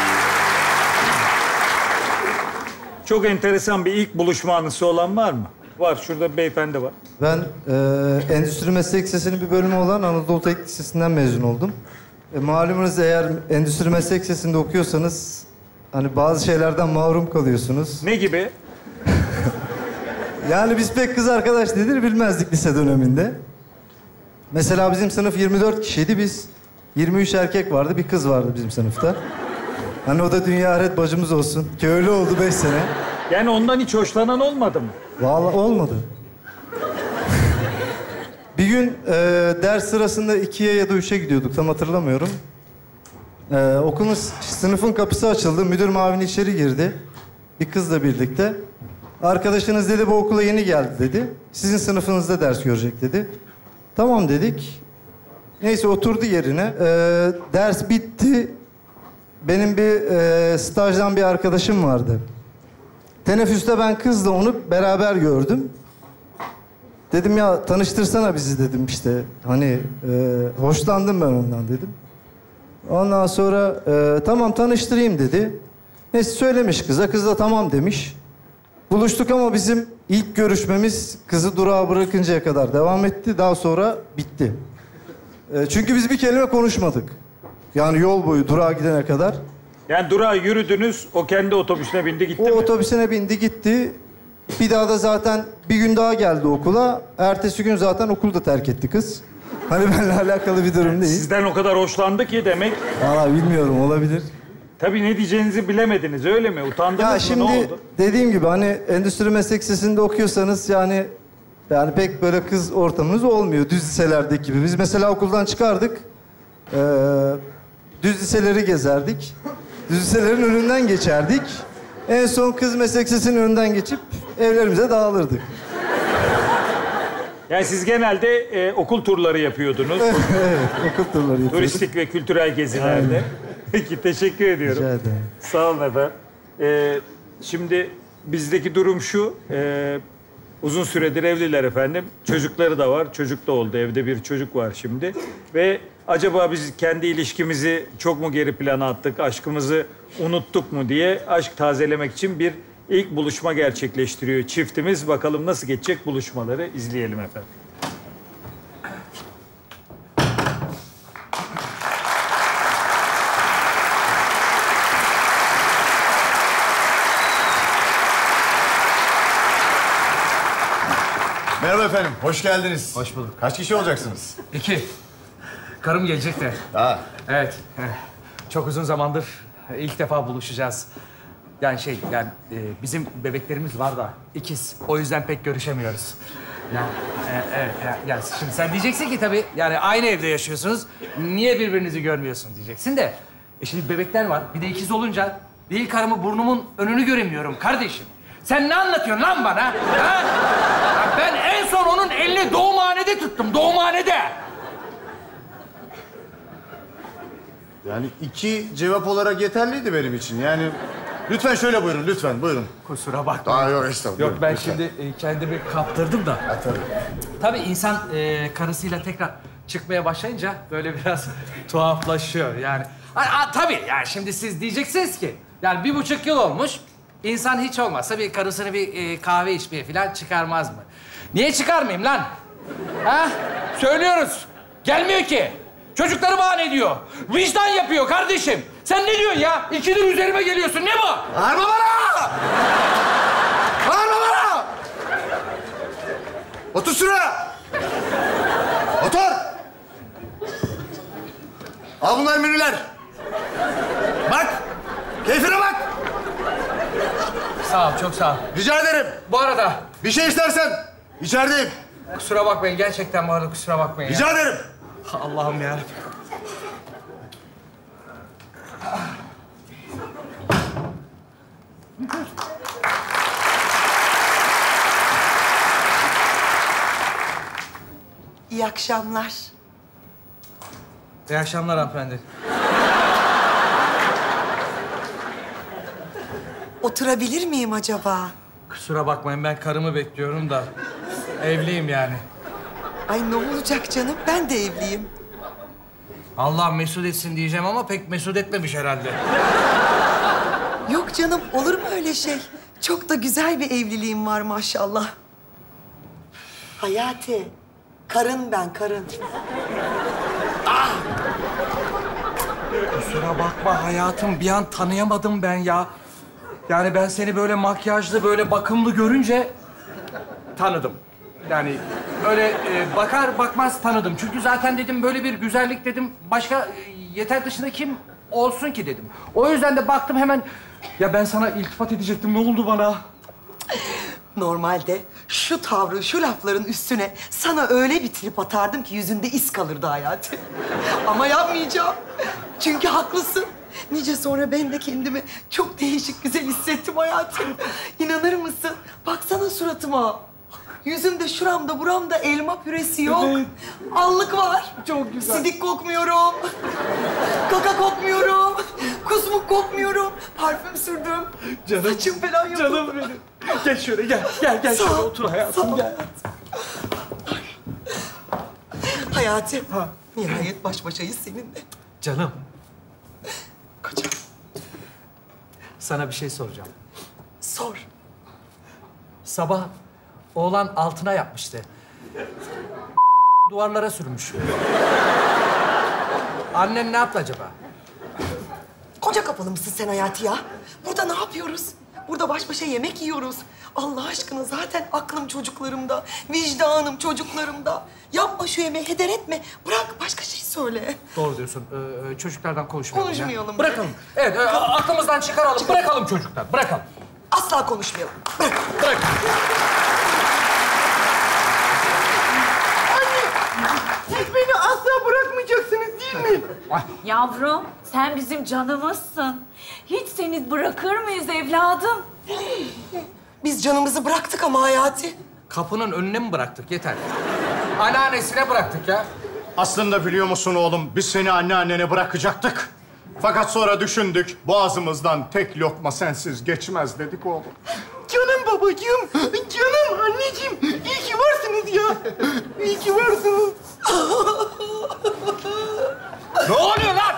Çok enteresan bir ilk buluşma anısı olan var mı? Var. Şurada bir beyefendi var. Ben e, Endüstri Meslek Lisesi'nin bir bölümü olan Anadolu Teknik Lisesi'nden mezun oldum. E, malumunuz eğer Endüstri Meslek Lisesi'nde okuyorsanız hani bazı şeylerden mahrum kalıyorsunuz. Ne gibi? Yani biz pek kız arkadaş nedir bilmezdik lise döneminde. Mesela bizim sınıf yirmi dört kişiydi. Biz yirmi üç erkek vardı, bir kız vardı bizim sınıfta. Hani o da dünya ahiret bacımız olsun. Ki öyle oldu beş sene. Yani ondan hiç hoşlanan olmadı mı? Vallahi olmadı. Bir gün e, ders sırasında ikiye ya da üçe gidiyorduk, tam hatırlamıyorum. E, okulun, sınıfın kapısı açıldı, müdür mavini içeri girdi. Bir kızla birlikte. Arkadaşınız dedi, bu okula yeni geldi dedi. Sizin sınıfınızda ders görecek dedi. Tamam dedik. Neyse oturdu yerine. E, ders bitti. Benim bir e, stajdan bir arkadaşım vardı. Teneffüste ben kızla onu beraber gördüm. Dedim ya tanıştırsana bizi dedim işte. Hani e, hoşlandım ben ondan dedim. Ondan sonra e, tamam tanıştırayım dedi. Neyse söylemiş kıza. Kız da tamam demiş. Buluştuk ama bizim ilk görüşmemiz kızı durağa bırakıncaya kadar devam etti. Daha sonra bitti. E, çünkü biz bir kelime konuşmadık. Yani yol boyu durağa gidene kadar. Yani durağa yürüdünüz, o kendi otobüsüne bindi gitti O mi? otobüsüne bindi gitti. Bir daha da zaten bir gün daha geldi okula. Ertesi gün zaten okulu da terk etti kız. Hani benimle alakalı bir durum değil. Sizden o kadar hoşlandı ki demek. Valla bilmiyorum, olabilir. Tabii ne diyeceğinizi bilemediniz, öyle mi? Utandınız Ya mı? şimdi Ne oldu? dediğim gibi hani Endüstri Meslek Lisesi'nde okuyorsanız yani yani pek böyle kız ortamınız olmuyor düz liselerdeki gibi. Biz mesela okuldan çıkardık. Ee, düz liseleri gezerdik. Düz liselerin önünden geçerdik. En son kız meslek lisesinin önünden geçip evlerimize dağılırdık. Yani siz genelde e, okul turları yapıyordunuz. Evet, okul turları yapıyorduk. Turistik ve kültürel gezilerde. Aynen. Peki, teşekkür ediyorum. Rica ederim. Sağ olun efendim. Ee, şimdi bizdeki durum şu. E, uzun süredir evliler efendim. Çocukları da var. Çocuk da oldu. Evde bir çocuk var şimdi. Ve acaba biz kendi ilişkimizi çok mu geri plana attık? Aşkımızı unuttuk mu diye aşk tazelemek için bir ilk buluşma gerçekleştiriyor çiftimiz. Bakalım nasıl geçecek buluşmaları izleyelim efendim. Merhaba efendim, hoş geldiniz. Hoş bulduk. Kaç kişi olacaksınız? İki. Karım gelecek de. Ha. Evet. Çok uzun zamandır ilk defa buluşacağız. Yani şey, yani e, bizim bebeklerimiz var da ikiz. O yüzden pek görüşemiyoruz. Yani, e, evet, ya, ya şimdi sen diyeceksin ki tabii yani aynı evde yaşıyorsunuz. Niye birbirinizi görmüyorsun diyeceksin de. E şimdi bebekler var. Bir de ikiz olunca değil karımı burnumun önünü göremiyorum kardeşim. Sen ne anlatıyorsun lan bana? Ha? Ya ben en son onun elini doğumhanede tuttum, doğumhanede. Yani iki cevap olarak yeterliydi benim için. Yani lütfen şöyle buyurun, lütfen buyurun. Kusura bakma. Aa, yok estağfurullah. Yok ben lütfen. şimdi e, kendimi kaptırdım da. Ha, tabii. Tabii insan e, karısıyla tekrar çıkmaya başlayınca böyle biraz tuhaflaşıyor yani. Ha, ha, tabii yani şimdi siz diyeceksiniz ki yani bir buçuk yıl olmuş. İnsan hiç olmazsa bir karısını bir e, kahve içmeye falan çıkarmaz mı? Niye çıkarmayayım lan? Ha? Söylüyoruz. Gelmiyor ki. Çocukları bahane ediyor. Vicdan yapıyor kardeşim. Sen ne diyorsun ya? İkidir üzerime geliyorsun. Ne bu? Bağırma bana! Bağırma bana! Otur şuraya! Otur! Al bunlar menüler. Bak! Keyfine bak! Sağ ol, çok sağ ol. Rica ederim. Bu arada... Bir şey istersen içerideyim. Kusura bakmayın, gerçekten bu arada kusura bakmayın. Rica ya. ederim. Allah'ım ya. İyi akşamlar. İyi akşamlar hanımefendi. Oturabilir miyim acaba? Kusura bakmayın, ben karımı bekliyorum da evliyim yani. Ay ne olacak canım? Ben de evliyim. Allah mesut etsin diyeceğim ama pek mesut etmemiş herhalde. Yok canım, olur mu öyle şey? Çok da güzel bir evliliğim var maşallah. Hayati, karın ben, karın. Kusura bakma hayatım, bir an tanıyamadım ben ya. Yani ben seni böyle makyajlı, böyle bakımlı görünce tanıdım. Yani öyle e, bakar bakmaz tanıdım. Çünkü zaten dedim böyle bir güzellik dedim, başka e, yeter dışında kim olsun ki dedim. O yüzden de baktım hemen, ya ben sana iltifat edecektim, ne oldu bana? Normalde şu tavrı, şu lafların üstüne sana öyle bir trip atardım ki yüzünde iz kalırdı Hayati. Ama yapmayacağım. Çünkü haklısın. Nice sonra ben de kendimi çok değişik güzel hissettim hayatım. İnanır mısın? Baksana suratıma. Yüzümde şuramda buramda elma püresi yok. Evet. Allık var. Çok güzel. Sidik kokmuyorum. Kaka kokmuyorum. Kusmuk kokmuyorum. Parfüm sürdüm. Canım. Saçım falan yok. Canım benim. Gel şöyle gel. Gel gel şöyle otur hayatım gel. Hayati. Ha. Nihayet baş başayız seninle. Canım. Kocam. Sana bir şey soracağım. Sor. Sabah oğlan altına yapmıştı. Duvarlara sürmüş. Annen ne yaptı acaba? Koca kapalı mısın sen Hayati ya? Burada ne yapıyoruz? Burada baş başa yemek yiyoruz. Allah aşkına zaten aklım çocuklarımda, vicdanım çocuklarımda. Yapma şu yemeği, heder etme. Bırak başka şey söyle. Doğru diyorsun. Ee, çocuklardan konuşmayalım. Konuşmayalım. Ya. Bırakalım. Evet, e, aklımızdan çıkaralım. Çıkar. Bırakalım çocuklar. Bırakalım. Asla konuşmayalım. Bırak. Bırak. Siz beni asla bırakmayacaksınız değil mi? Yavrum, sen bizim canımızsın. Hiç seni bırakır mıyız evladım? Biz canımızı bıraktık ama Hayati. Kapının önüne mi bıraktık? Yeter. Anneannesine bıraktık ya. Aslında biliyor musun oğlum, biz seni anneannene bırakacaktık. Fakat sonra düşündük, boğazımızdan tek lokma sensiz geçmez dedik oğlum. Canım babacığım, canım anneciğim. İyi ki varsınız ya. İyi ki varsınız. Ne oluyor lan?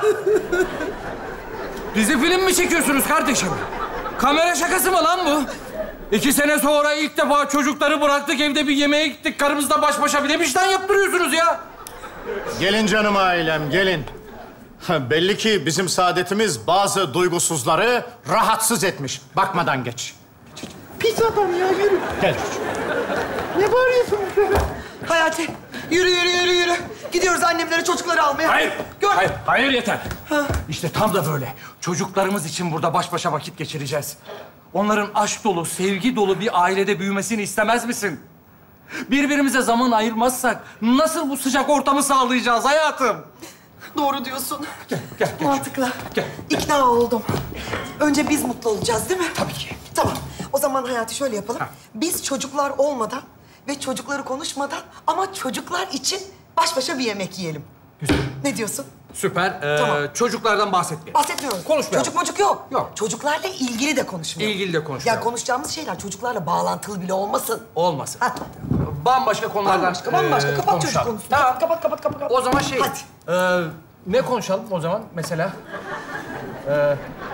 Dizi film mi çekiyorsunuz kardeşim? Kamera şakası mı lan bu? İki sene sonra ilk defa çocukları bıraktık, evde bir yemeğe gittik. Karımızla baş başa bir de vicdan yaptırıyorsunuz ya. Gelin canım ailem, gelin. Belli ki bizim saadetimiz bazı duygusuzları rahatsız etmiş. Bakmadan geç. Pis adam ya, yürü. Gel. Ne bağırıyorsunuz? Hayati, yürü yürü yürü yürü. Gidiyoruz annemlere çocukları almaya. Hayır, Gör. hayır, hayır yeter. Ha. İşte tam da böyle. Çocuklarımız için burada baş başa vakit geçireceğiz. Onların aşk dolu, sevgi dolu bir ailede büyümesini istemez misin? Birbirimize zaman ayırmazsak nasıl bu sıcak ortamı sağlayacağız hayatım? Doğru diyorsun. Gel, gel, gel. Mantıklı. Gel. İkna oldum. Önce biz mutlu olacağız değil mi? Tabii ki. Tamam. O zaman Hayati şöyle yapalım. Ha. Biz çocuklar olmadan ve çocukları konuşmadan ama çocuklar için baş başa bir yemek yiyelim. Güzel. Ne diyorsun? Süper. Ee, Tamam. Çocuklardan bahsetmeyelim. Bahsetmiyoruz. Konuşmayalım. Çocuk mocuk yok. Yok. Çocuklarla ilgili de konuşmayalım. İlgili de konuşmayalım. Yani konuşacağımız şeyler çocuklarla bağlantılı bile olmasın. Olmasın. Ha. Bambaşka konulardan Bambaşka, bambaşka. ee, Kapat çocuk konuşalım. konusunu. Tamam. Kapat, kapat, kapat, kapat. O zaman şey... Hadi. ee, ne konuşalım o zaman mesela? Ee,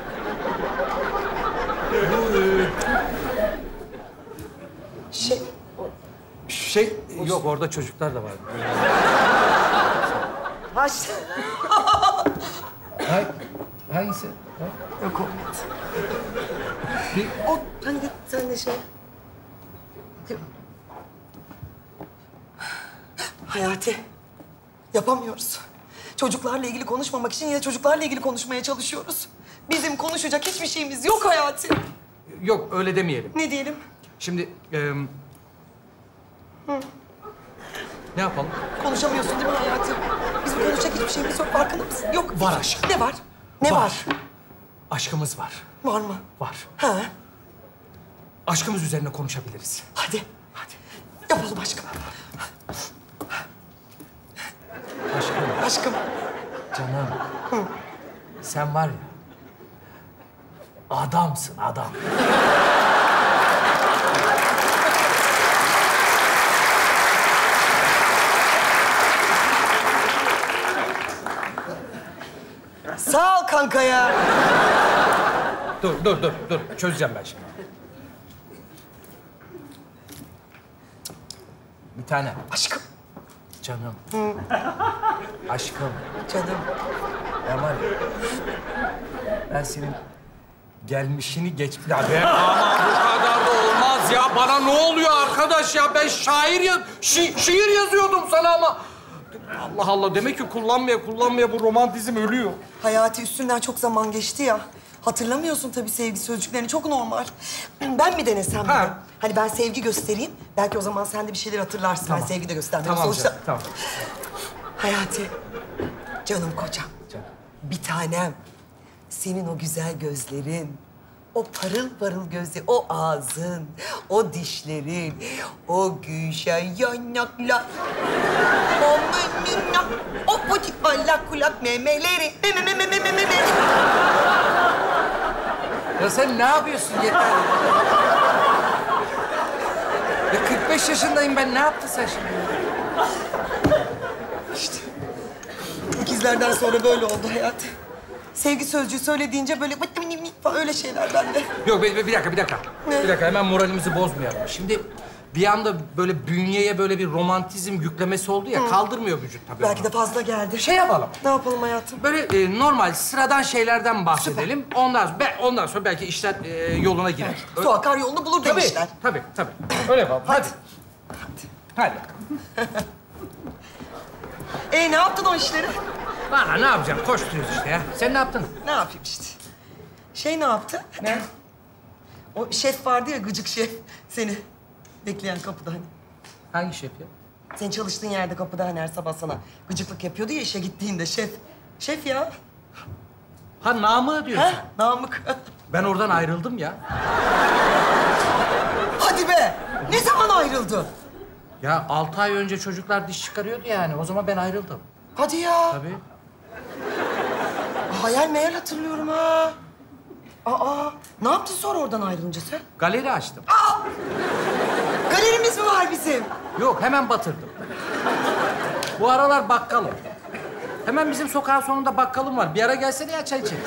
bu, ee, Şey... şey... Yok, orada çocuklar da var. Baş... Hay, hangisi? Yok o. Bir... O hani de, sen de şey... Hayati, yapamıyoruz. Çocuklarla ilgili konuşmamak için yine çocuklarla ilgili konuşmaya çalışıyoruz. Bizim konuşacak hiçbir şeyimiz yok Hayati. Yok, öyle demeyelim. Ne diyelim? Şimdi... ee, ne yapalım? Konuşamıyorsun değil mi Hayati? Bizim konuşacak hiçbir şeyimiz yok, farkında mısın? Yok. Var aşk. Ne var? Ne var? Var. Aşkımız var. Var mı? Var. Ha? Aşkımız üzerine konuşabiliriz. Hadi. Hadi. Yapalım aşkım. Aşkım, Aşkım. canım. Hı. Sen var ya... adamsın, adam. Sağ ol kanka ya. Dur, dur, dur, dur. Çözeceğim ben şimdi. Bir tane. Aşkım. Canım. Hı. Aşkım. Canım. Ben var ya, ben senin gelmişini geç... Ya be ama bu kadar da olmaz ya. Bana ne oluyor arkadaş ya? Ben şair yaz... şi- şiir yazıyordum sana ama... Allah Allah, demek ki kullanmaya kullanmaya bu romantizm ölüyor. Hayati, üstünden çok zaman geçti ya. Hatırlamıyorsun tabii sevgi sözcüklerini. Çok normal. Ben mi denesem? Ha. bunu? Hani ben sevgi göstereyim. Belki o zaman sen de bir şeyler hatırlarsın. Tamam. Ben sevgi de göstermem. Tamam Sonuçta... canım, tamam. Hayati, canım kocam. Canım. Bir tanem. Senin o güzel gözlerin, o parıl parıl gözleri, o ağzın, o dişlerin, o güzel yanaklar, o minnak, o potik parlak kulak memeleri, meme meme meme meme. Ya sen ne yapıyorsun yeter? Ya kırk beş yaşındayım ben. Ne yaptın sen şimdi? İşte ikizlerden sonra böyle oldu hayat. Sevgi sözcüğü söylediğince böyle falan öyle şeyler bende. Yok bir, bir dakika, bir dakika. Ne? Bir dakika, hemen moralimizi bozmayalım. Şimdi bir anda böyle bünyeye böyle bir romantizm yüklemesi oldu ya, Hı. kaldırmıyor vücut tabii Belki onu. de fazla geldi. Şey yapalım. Ne yapalım hayatım? Böyle e, normal, sıradan şeylerden bahsedelim. Ondan sonra, be, ondan sonra belki işler e, yoluna girer. Su akar yolunu bulur Tabii, demişler. tabii, tabii. Öyle yapalım. Hadi. Hadi. Ee ne yaptın o işleri? Valla ne yapacağım? Koşturuyoruz işte ya. Sen ne yaptın? Ne yapayım işte? Şey ne yaptı? Ne? O şef vardı ya, gıcık şef. Seni bekleyen kapıda hani. Hangi şef ya? Senin çalıştığın yerde kapıda hani her sabah sana gıcıklık yapıyordu ya işe gittiğinde şef. Şef ya. Ha, Namık diyorsun. Ha, Namık. Ben oradan ayrıldım ya. Hadi be! Ne zaman ayrıldı? Ya altı ay önce çocuklar diş çıkarıyordu yani. O zaman ben ayrıldım. Hadi ya. Tabii. Hayal meyal hatırlıyorum ha. Aa, ne yaptın sonra oradan ayrılınca sen? Galeri açtım. Aa! Galerimiz mi var bizim? Yok, hemen batırdım. Bu aralar bakkalım. Hemen bizim sokağın sonunda bakkalım var. Bir ara gelsene ya, çay içeriz.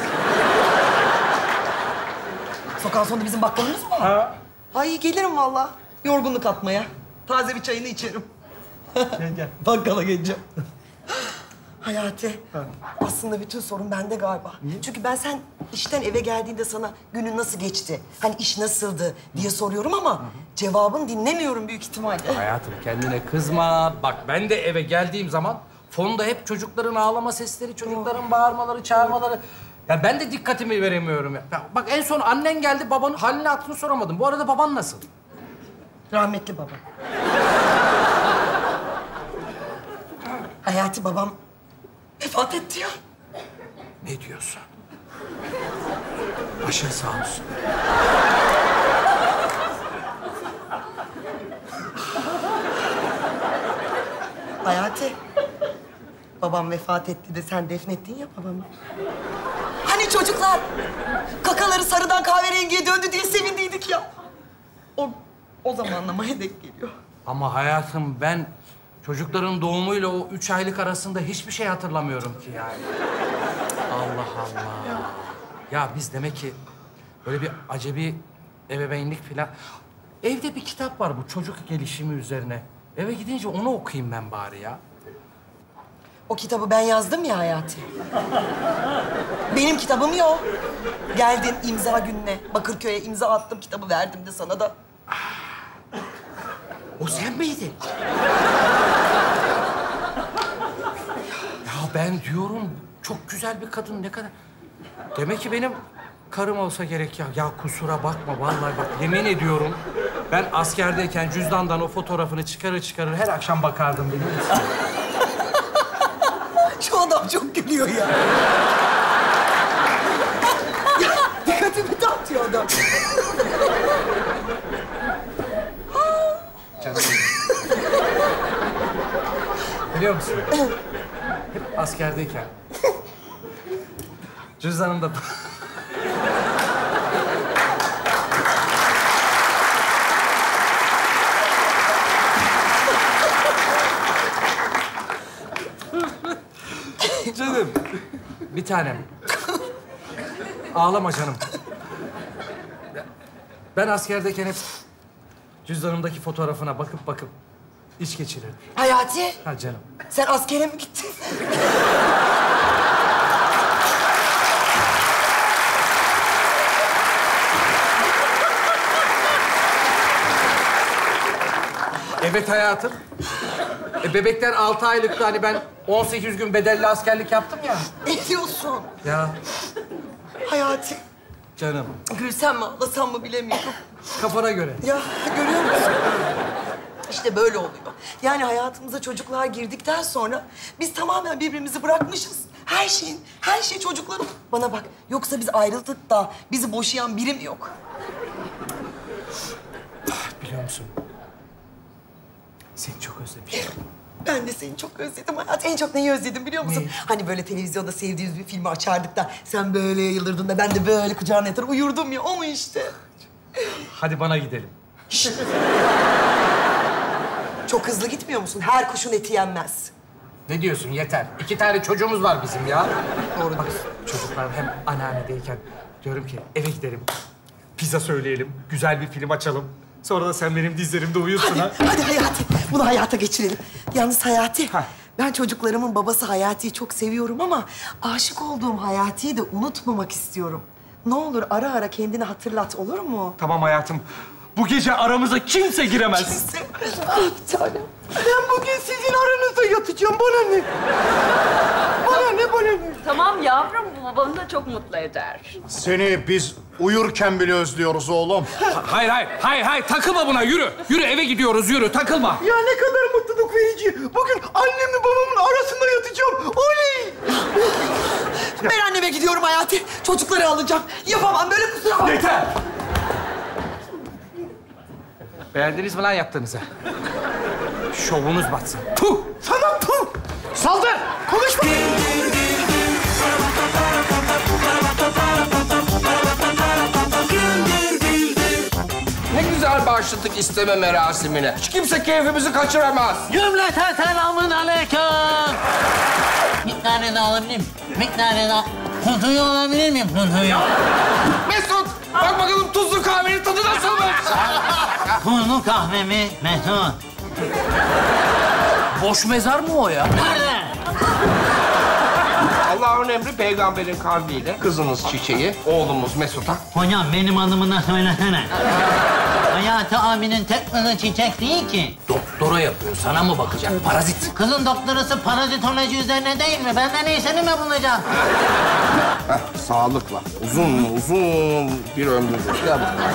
Sokağın sonunda bizim bakkalımız mı var? Ha. Ay gelirim vallahi. Yorgunluk atmaya. Taze bir çayını içerim. Gel gel. Bakkala geleceğim. Hayati, aslında bütün sorun bende galiba. Niye? Çünkü ben sen işten eve geldiğinde sana günün nasıl geçti, hani iş nasıldı diye soruyorum ama Hı-hı. cevabını dinlemiyorum büyük ihtimalle. Hayatım kendine kızma. Bak ben de eve geldiğim zaman fonda hep çocukların ağlama sesleri, çocukların oh. bağırmaları, çağırmaları. Ya ben de dikkatimi veremiyorum ya. Ya bak en son annen geldi, babanın halini hatırını soramadım. Bu arada baban nasıl? Rahmetli babam. Hayati babam vefat etti ya. Ne diyorsun? Başın sağ olsun. Hayati, babam vefat etti de sen defnettin ya babamı. Hani çocuklar kakaları sarıdan kahverengiye döndü diye sevindiydik ya. O, o zamanlamaya denk geliyor. Ama hayatım ben çocukların doğumuyla o üç aylık arasında hiçbir şey hatırlamıyorum ki yani. Allah Allah. Ya biz demek ki böyle bir acemi ebeveynlik falan... Evde bir kitap var bu çocuk gelişimi üzerine. Eve gidince onu okuyayım ben bari ya. O kitabı ben yazdım ya Hayati. Benim kitabım ya o. Geldin imza gününe, Bakırköy'e imza attım, kitabı verdim de sana da. O sen miydin? Ya ben diyorum çok güzel bir kadın ne kadar... Demek ki benim karım olsa gerek ya. Ya kusura bakma vallahi bak yemin ediyorum. Ben askerdeyken cüzdandan o fotoğrafını çıkarır çıkarır her akşam bakardım biliyor musun? Şu adam çok gülüyor ya. Ya dikkatimi dağıtıyor adam. Canım. Biliyor musun? Hep askerdeyken. Cüzdanımda... Canım, bir tanem. Ağlama canım. Ben askerdeyken hep cüzdanımdaki fotoğrafına bakıp bakıp iç geçirir. Hayati, Ha canım. sen askere mi gittin? Evet hayatım. E, bebekler altı aylıktı. Hani ben on sekiz gün bedelli askerlik yaptım ya. Ne diyorsun? Ya Hayati, canım. gülsem mi ağlasam mı bilemiyorum. Kafana göre. Ya görüyor musun? İşte böyle oluyor. Yani hayatımıza çocuklar girdikten sonra biz tamamen birbirimizi bırakmışız. Her şeyin, her şey çocukların. Bana bak, yoksa biz ayrıldık da bizi boşayan biri mi yok? Biliyor musun? Seni çok özlemişim. Ben de seni çok özledim hayat. En çok neyi özledim biliyor musun? Neyi? Hani böyle televizyonda sevdiğimiz bir filmi açardık da sen böyle yayılırdın da ben de böyle kucağına yatar uyurdum ya. O mu işte? Hadi bana gidelim. Çok hızlı gitmiyor musun? Her kuşun eti yenmez. Ne diyorsun? Yeter. İki tane çocuğumuz var bizim ya. Doğru. Bak çocuklar hem anneannedeyken diyorum ki eve gidelim. Pizza söyleyelim. Güzel bir film açalım. Sonra da sen benim dizlerimde uyursun ha. Hadi Hayati, bunu hayata geçirelim. Yalnız Hayati, ben çocuklarımın babası Hayati'yi çok seviyorum ama aşık olduğum Hayati'yi de unutmamak istiyorum. Ne olur ara ara kendini hatırlat, olur mu? Tamam hayatım. Bu gece aramıza kimse giremez. Kimse. Ah bir tanem. Ben bugün sizin aranızda yatacağım. Bana ne? Bana ne, bana ne? Tamam yavrum, bu babanı da çok mutlu eder. Seni biz uyurken bile özlüyoruz oğlum. Hayır, hayır, hayır, hayır. Takılma buna. Yürü. Yürü, eve gidiyoruz. Yürü, takılma. Ya ne kadar mutluluk verici. Bugün annemle babamın arasında yatacağım. Oley! Ben anneme gidiyorum Hayati. Çocukları alacağım. Yapamam böyle, kusura bakma. Yeter! Beğendiniz mi lan yaptığınızı? Şovunuz batsın. Tuh! Sana tuh! Saldır! Konuşma! Ne güzel başladık isteme merasimine. Hiç kimse keyfimizi kaçıramaz. Cümleten selamun aleyküm. Miktarını alabilir miyim? Miktarını al... Kutuyu alabilir miyim? Kutuyu. Mesut! Bak bakalım tuzlu kahvenin tadı nasılmış? Tuzlu kahve mi Mesut? Boş mezar mı o ya? Nerede? Allah'ın emri peygamberin kavliyle kızınız Çiçeği, oğlumuz Mesut'a. Hocam benim hanımı da söylesene. Hayati abinin tek kızı Çiçek değil ki. Doktora yapıyor. Sana mı bakacak? Parazit. Kızın doktorası parazitoloji üzerine değil mi? Benden iyisini mi bulacak? Heh, sağlıkla, uzun uzun bir ömrümüz. Gel bakalım.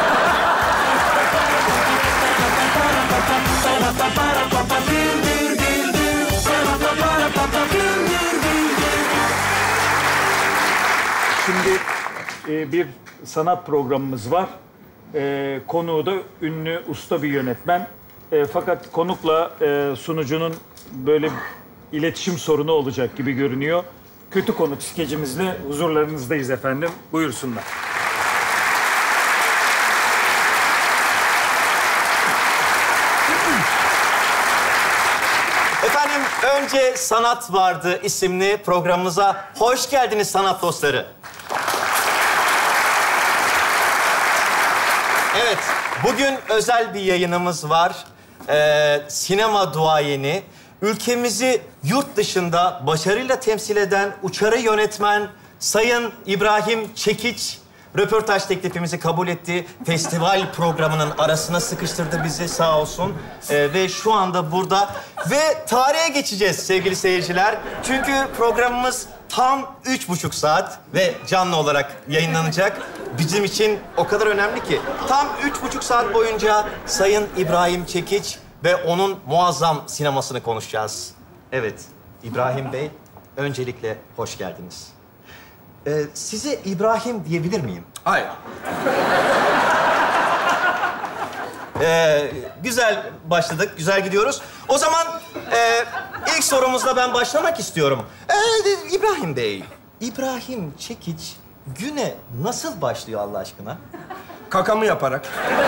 Şimdi e, bir sanat programımız var. E, konuğu da ünlü usta bir yönetmen. E, fakat konukla e, sunucunun böyle iletişim sorunu olacak gibi görünüyor. Kötü konuk skecimizle huzurlarınızdayız efendim. Buyursunlar. Efendim, Önce Sanat Vardı isimli programımıza hoş geldiniz sanat dostları. Evet, bugün özel bir yayınımız var. Ee, sinema duayeni, ülkemizi yurt dışında başarıyla temsil eden uçarı yönetmen Sayın İbrahim Çekiç, röportaj teklifimizi kabul etti. Festival programının arasına sıkıştırdı bizi sağ olsun. Ee, ve şu anda burada. Ve tarihe geçeceğiz sevgili seyirciler. Çünkü programımız tam üç buçuk saat ve canlı olarak yayınlanacak. Bizim için o kadar önemli ki. Tam üç buçuk saat boyunca Sayın İbrahim Çekiç ve onun muazzam sinemasını konuşacağız. Evet, İbrahim Bey, öncelikle hoş geldiniz. Ee, size İbrahim diyebilir miyim? Hayır. Ee, güzel başladık, güzel gidiyoruz. O zaman e, ilk sorumuzla ben başlamak istiyorum. Ee, İbrahim Bey, İbrahim Çekiç güne nasıl başlıyor Allah aşkına? Kakamı yaparak.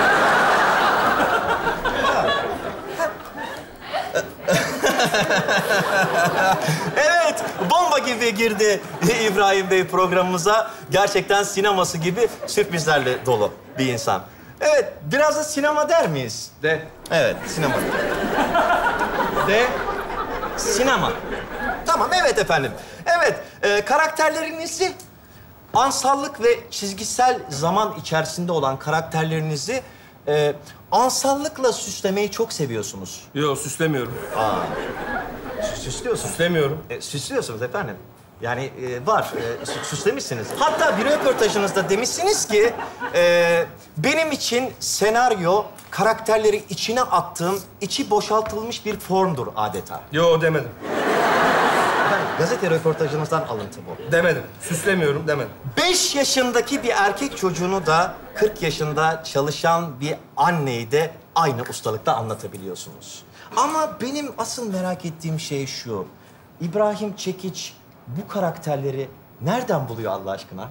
Evet, bomba gibi girdi İbrahim Bey programımıza. Gerçekten sineması gibi sürprizlerle dolu bir insan. Evet, biraz da sinema der miyiz? De. Evet, sinema. De. Sinema. Tamam, evet efendim. Evet, e, karakterlerinizi ansallık ve çizgisel zaman içerisinde olan karakterlerinizi e, ansallıkla süslemeyi çok seviyorsunuz. Yok, süslemiyorum. Aa, sü- süslüyorsunuz. Süslemiyorum. E, süslüyorsunuz efendim. Yani e, var, e, sü- süslemişsiniz. Hatta bir röportajınızda demişsiniz ki... E, benim için senaryo, karakterleri içine attığım, içi boşaltılmış bir formdur adeta. Yo, demedim. Efendim, gazete röportajınızdan alıntı bu. Demedim. Süslemiyorum demedim. Beş yaşındaki bir erkek çocuğunu da kırk yaşında çalışan bir anneyi de aynı ustalıkta anlatabiliyorsunuz. Ama benim asıl merak ettiğim şey şu. İbrahim Çekiç bu karakterleri nereden buluyor Allah aşkına?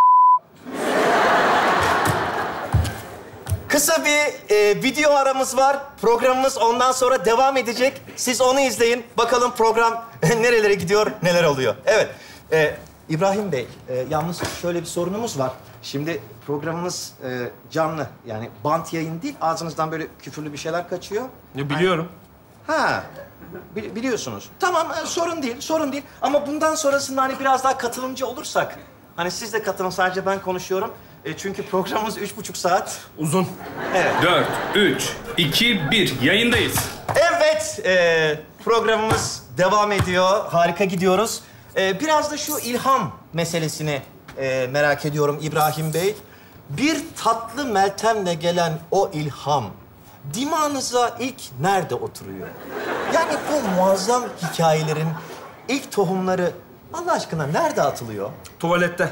Kısa bir e, video aramız var. Programımız ondan sonra devam edecek. Siz onu izleyin. Bakalım program nerelere gidiyor, neler oluyor. Evet. E, İbrahim Bey, e, yalnız şöyle bir sorunumuz var. Şimdi programımız e, canlı. Yani bant yayın değil. Ağzınızdan böyle küfürlü bir şeyler kaçıyor. Ya, biliyorum. Ha. Bi- biliyorsunuz. Tamam, e, sorun değil, sorun değil. Ama bundan sonrasında hani biraz daha katılımcı olursak... Hani siz de katılın, sadece ben konuşuyorum. E, çünkü programımız üç buçuk saat. Uzun. Evet. Dört, üç, iki, bir. Yayındayız. Evet, e, programımız devam ediyor. Harika gidiyoruz. E, biraz da şu ilham meselesini e, merak ediyorum İbrahim Bey. Bir tatlı Meltem'le gelen o ilham, dimağınıza ilk nerede oturuyor? Yani bu muazzam hikayelerin ilk tohumları Allah aşkına nerede atılıyor? Tuvalette.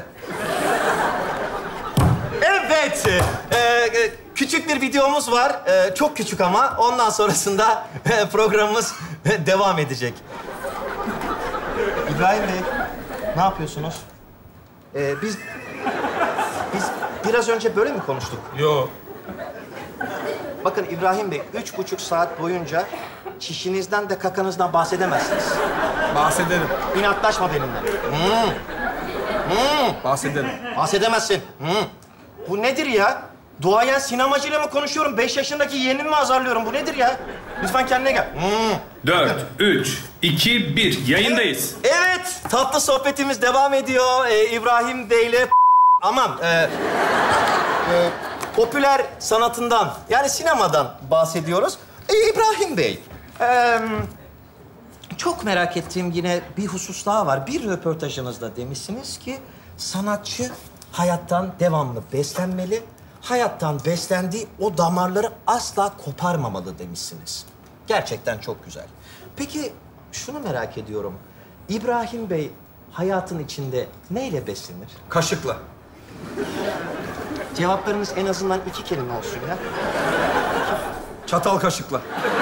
Evet, e, e, küçük bir videomuz var. E, çok küçük ama ondan sonrasında e, programımız devam edecek. İbrahim Bey, ne yapıyorsunuz? E, biz biz biraz önce böyle mi konuştuk? Yo. Bakın İbrahim Bey, üç buçuk saat boyunca çişinizden de kakanızdan bahsedemezsiniz. Bahsederim. İnatlaşma benimle. Hmm. Hmm. Bahsederim. Bahsedemezsin. Hmm. Bu nedir ya? Duayen sinemacıyla mı konuşuyorum? Beş yaşındaki yeğenimi mi azarlıyorum? Bu nedir ya? Lütfen kendine gel. Hmm. Dört, üç, iki, bir. Yayındayız. Evet, tatlı sohbetimiz devam ediyor ee, İbrahim Bey'le. Aman, e, e, popüler sanatından, yani sinemadan bahsediyoruz. Ee, İbrahim Bey, e, çok merak ettiğim yine bir husus daha var. Bir röportajınızda demişsiniz ki sanatçı hayattan devamlı beslenmeli, hayattan beslendiği o damarları asla koparmamalı demişsiniz. Gerçekten çok güzel. Peki şunu merak ediyorum. İbrahim Bey hayatın içinde neyle beslenir? Kaşıkla. Cevaplarınız en azından iki kelime olsun ya. Çatal kaşıkla.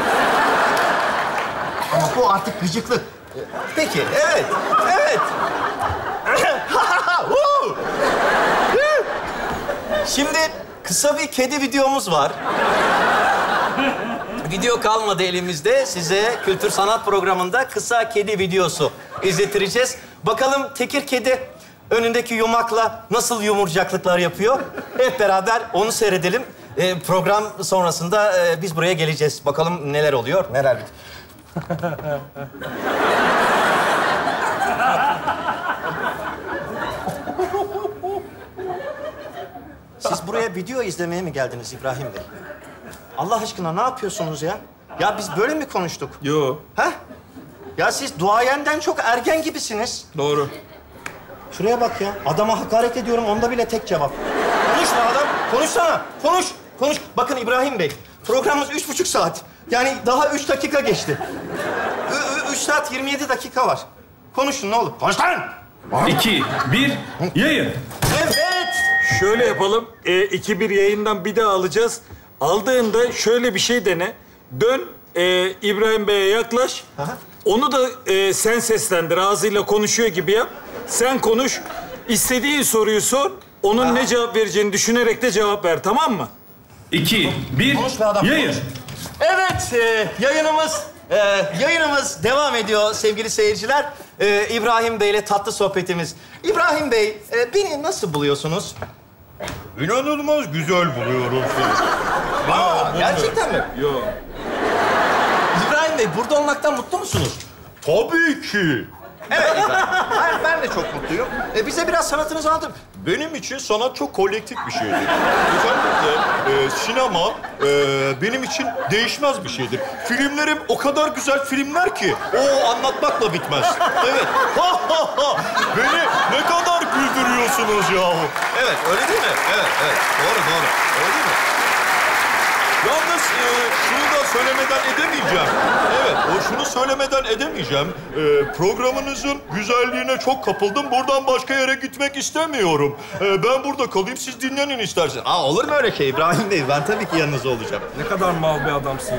Ama bu artık gıcıklık. Peki, evet, evet. Şimdi kısa bir kedi videomuz var. Video kalmadı elimizde. Size kültür sanat programında kısa kedi videosu izletireceğiz. Bakalım tekir kedi önündeki yumakla nasıl yumurcaklıklar yapıyor? Hep beraber onu seyredelim. Ee, program sonrasında e, biz buraya geleceğiz. Bakalım neler oluyor, neler bitiyor. Siz buraya video izlemeye mi geldiniz İbrahim Bey? Allah aşkına ne yapıyorsunuz ya? Ya biz böyle mi konuştuk? Yo. Ha? Ya siz duayenden çok ergen gibisiniz. Doğru. Şuraya bak ya. Adama hakaret ediyorum, onda bile tek cevap. Konuşma adam. Konuşsana. Konuş. Konuş. Bakın İbrahim Bey, programımız üç buçuk saat. Yani daha üç dakika geçti. Ü- ü- üç saat yirmi yedi dakika var. Konuşun ne olur. Konuş lan! İki, bir, yayın. Evet. Şöyle yapalım. E, iki bir yayından bir daha alacağız. Aldığında şöyle bir şey dene. Dön, e, İbrahim Bey'e yaklaş. Aha. Onu da e, sen seslendir. Ağzıyla konuşuyor gibi yap. Sen konuş. İstediğin soruyu sor. Onun Aha. ne cevap vereceğini düşünerek de cevap ver. Tamam mı? İki, bir, Konuş be adam, yayın. konuş. Evet, e, yayınımız e, yayınımız devam ediyor sevgili seyirciler. E, İbrahim Bey'le tatlı sohbetimiz. İbrahim Bey, e, beni nasıl buluyorsunuz? İnanılmaz güzel buluyorum seni. Aa, gerçekten mi? Yok. İbrahim Bey, burada olmaktan mutlu musunuz? Tabii ki. Evet İbrahim. Ben, ben de çok mutluyum. E, bize biraz sanatınızı anlatın. Benim için sanat çok kolektif bir şeydir. Özellikle e, sinema e, benim için değişmez bir şeydir. Filmlerim o kadar güzel filmler ki o anlatmakla bitmez. Evet. Ha ha ha. Beni ne kadar güldürüyorsunuz yahu. Evet, öyle değil mi? Evet, evet. Doğru, doğru. Öyle değil mi? Yalnız e, şunu da söylemeden edemeyeceğim. Evet, o şunu söylemeden edemeyeceğim. E, programınızın güzelliğine çok kapıldım. Buradan başka yere gitmek istemiyorum. E, ben burada kalayım, siz dinlenin isterseniz. Aa, olur mu öyle şey İbrahim Bey? Ben tabii ki yanınızda olacağım. Ne kadar mal bir adamsın ya.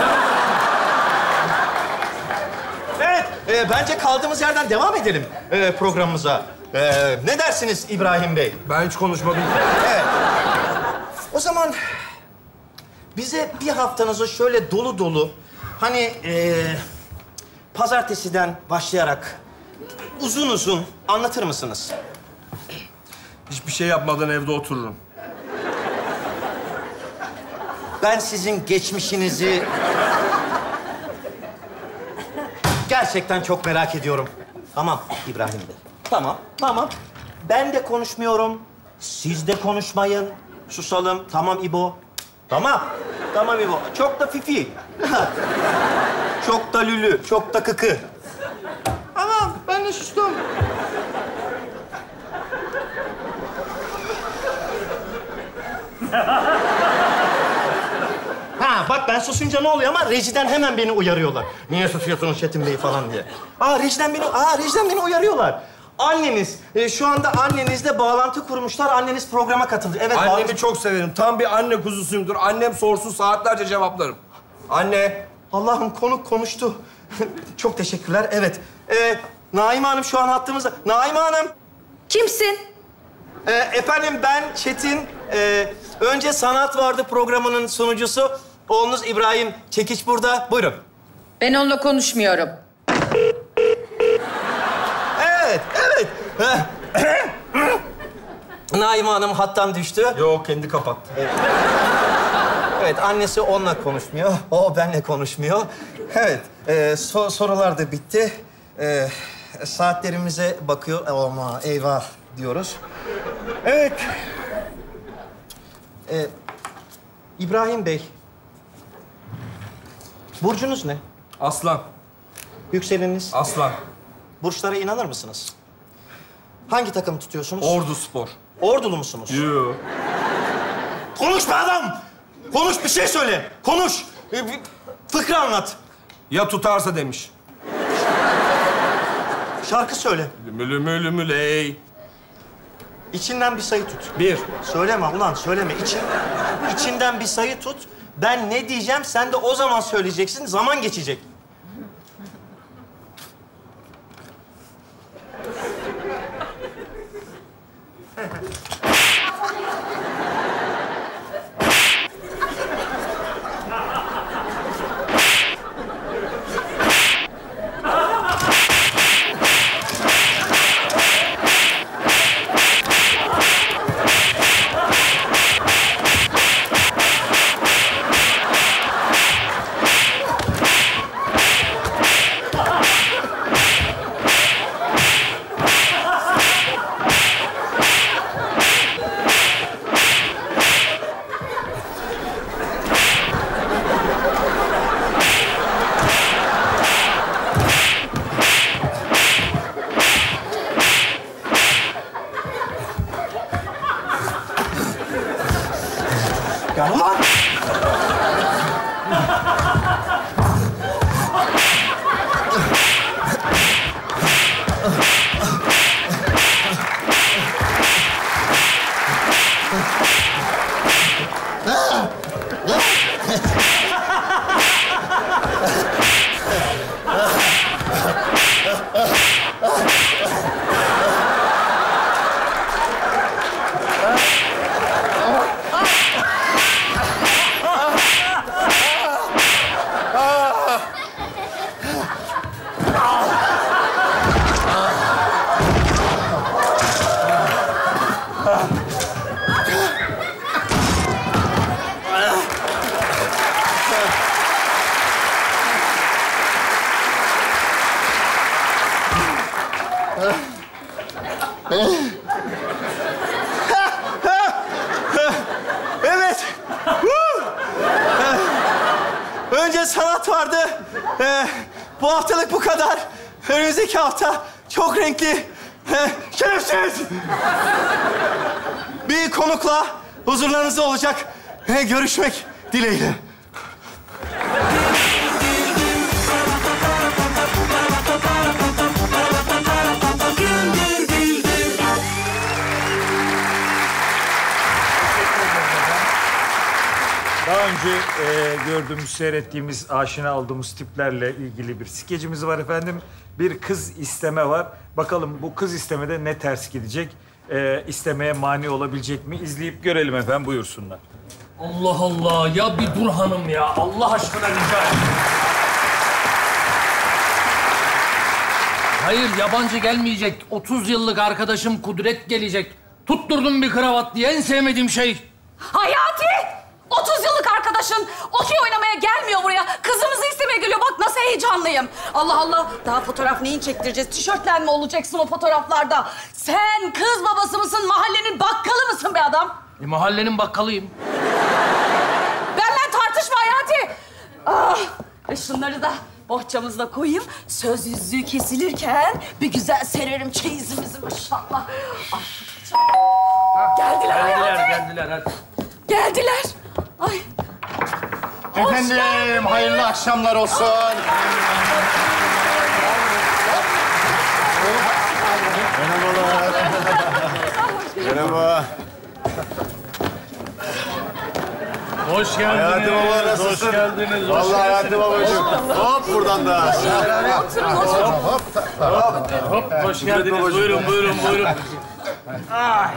Evet, e, bence kaldığımız yerden devam edelim e, programımıza. E, ne dersiniz İbrahim Bey? Ben hiç konuşmadım. Evet. O zaman bize bir haftanızı şöyle dolu dolu, hani e, pazartesiden başlayarak uzun uzun anlatır mısınız? Hiçbir şey yapmadan evde otururum. Ben sizin geçmişinizi gerçekten çok merak ediyorum. Tamam İbrahim Bey. Tamam, tamam. Ben de konuşmuyorum. Siz de konuşmayın. Susalım. Tamam İbo. Tamam. Tamam İbo. Çok da fifi. Çok da lülü. Çok da kıkı. Tamam. Ben de sustum. Ha bak ben susunca ne oluyor ama rejiden hemen beni uyarıyorlar. Niye susuyorsunuz Çetin Bey falan diye. Aa rejiden beni, aa rejiden beni uyarıyorlar. Anneniz, e, şu anda annenizle bağlantı kurmuşlar. Anneniz programa katıldı. Evet. Annemi bağlantı... çok severim. Tam bir anne kuzusuyumdur. Annem sorsun saatlerce cevaplarım. Anne. Allah'ım konuk konuştu. Çok teşekkürler. Evet. Ee, Naime Hanım şu an hattımızda. Naime Hanım. Kimsin? Ee, efendim ben Çetin. Ee, Önce Sanat Vardı programının sunucusu. Oğlunuz İbrahim Çekiç burada. Buyurun. Ben onunla konuşmuyorum. Evet, evet. Naime Hanım hattan düştü. Yok, kendi kapattı. Evet. Evet, annesi onunla konuşmuyor. O benimle konuşmuyor. Evet, e, so- sorular da bitti. E, saatlerimize bakıyor. Ama eyvah diyoruz. Evet. E, İbrahim Bey. Burcunuz ne? Aslan. Yükseleniniz? Aslan. Burçlara inanır mısınız? Hangi takım tutuyorsunuz? Ordu Spor. Ordulu musunuz? Yoo. Konuş be adam! Konuş, bir şey söyle. Konuş. Bir, bir fıkra anlat. Ya tutarsa demiş. Şarkı söyle. Lümülü mülü müley. İçinden bir sayı tut. Bir. Söyleme ulan, söyleme. İçin, içinden bir sayı tut. Ben ne diyeceğim, sen de o zaman söyleyeceksin. Zaman geçecek. Gel ulan! Evet. Önce sanat vardı. Ee, bu haftalık bu kadar. Önümüzdeki hafta çok renkli. Ee, şerefsiz! Bir konukla huzurlarınızda olacak. Ee, görüşmek dileğiyle. Daha önce e, gördüğümüz, seyrettiğimiz, aşina olduğumuz tiplerle ilgili bir skecimiz var efendim. Bir kız isteme var. Bakalım bu kız istemede ne ters gidecek? E, istemeye mani olabilecek mi? İzleyip görelim efendim, buyursunlar. Allah Allah, ya bir dur hanım ya. Allah aşkına rica ederim. Hayır, yabancı gelmeyecek. otuz yıllık arkadaşım Kudret gelecek. Tutturdum bir kravat diye, en sevmediğim şey. Hayati! otuz yıllık arkadaşın okey oynamaya gelmiyor buraya. Kızımızı istemeye geliyor. Bak nasıl heyecanlıyım. Allah Allah. Daha fotoğraf neyin çektireceğiz? Tişörtle mi olacaksın o fotoğraflarda? Sen kız babası mısın? Mahallenin bakkalı mısın be adam? E, mahallenin bakkalıyım. Benimle tartışma Hayati. Ah, e şunları da bohçamızda koyayım. Söz yüzüğü kesilirken bir güzel sererim çeyizimizi maşallah. Ah, geldiler Hayati. Geldiler, geldiler. Hadi. Geldiler. Ay. Efendim, hayırlı akşamlar olsun. Merhabalar. Merhaba. Hoş geldiniz. Hayati baba nasılsın? Hoş geldiniz. Vallahi Hayati babacığım. Hop buradan da. Oturun, oturun. Hop, hop. Hop, hoş geldiniz. Buyurun, buyurun, buyurun. Ay.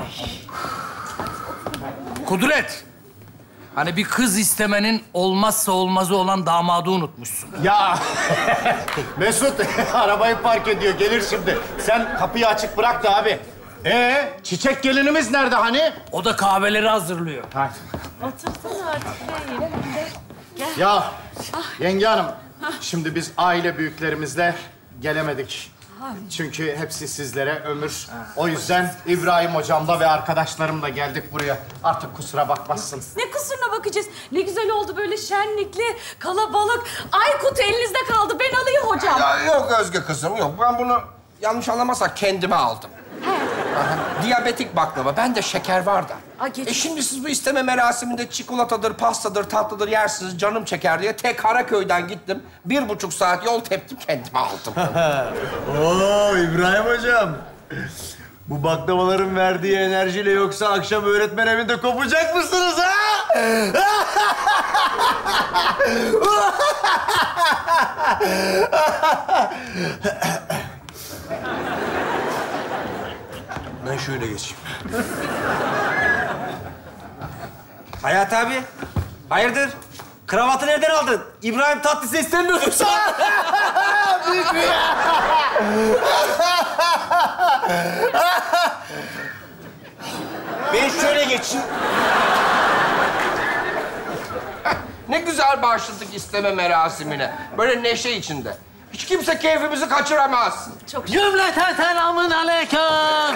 Kudret. Hani bir kız istemenin olmazsa olmazı olan damadı unutmuşsun. Ya Mesut arabayı park ediyor. Gelir şimdi. Sen kapıyı açık bırak da abi. Ee, çiçek gelinimiz nerede hani? O da kahveleri hazırlıyor. Hadi. Otursana artık beyim. Gel. Ya yenge hanım, şimdi biz aile büyüklerimizle gelemedik. Çünkü hepsi sizlere ömür. O yüzden İbrahim hocamla ve arkadaşlarımla geldik buraya. Artık kusura bakmazsın. Ne kusuruna bakacağız? Ne güzel oldu böyle şenlikli, kalabalık. Aykut elinizde kaldı. Ben alayım hocam. Ya yok Özge kızım, yok. Ben bunu yanlış anlamazsak kendime aldım. Aha, diyabetik baklava. Bende şeker var da. Ay, geç. E şimdi siz bu isteme merasiminde çikolatadır, pastadır, tatlıdır yersiniz, canım çeker diye tek Karaköy'den gittim. Bir buçuk saat yol teptim, kendime aldım. Oo İbrahim hocam. Bu baklavaların verdiği enerjiyle yoksa akşam öğretmen evinde kopacak mısınız ha? Ben şöyle geçeyim. Hayat abi, hayırdır? Kravatı nereden aldın? İbrahim Tatlıses'i istemiyordun sen. Büyük mü ya? Ben şöyle geçeyim. Ne güzel başladık isteme merasimine. Böyle neşe içinde. Hiç kimse keyfimizi kaçıramaz. Çok Cümleten selamın aleyküm.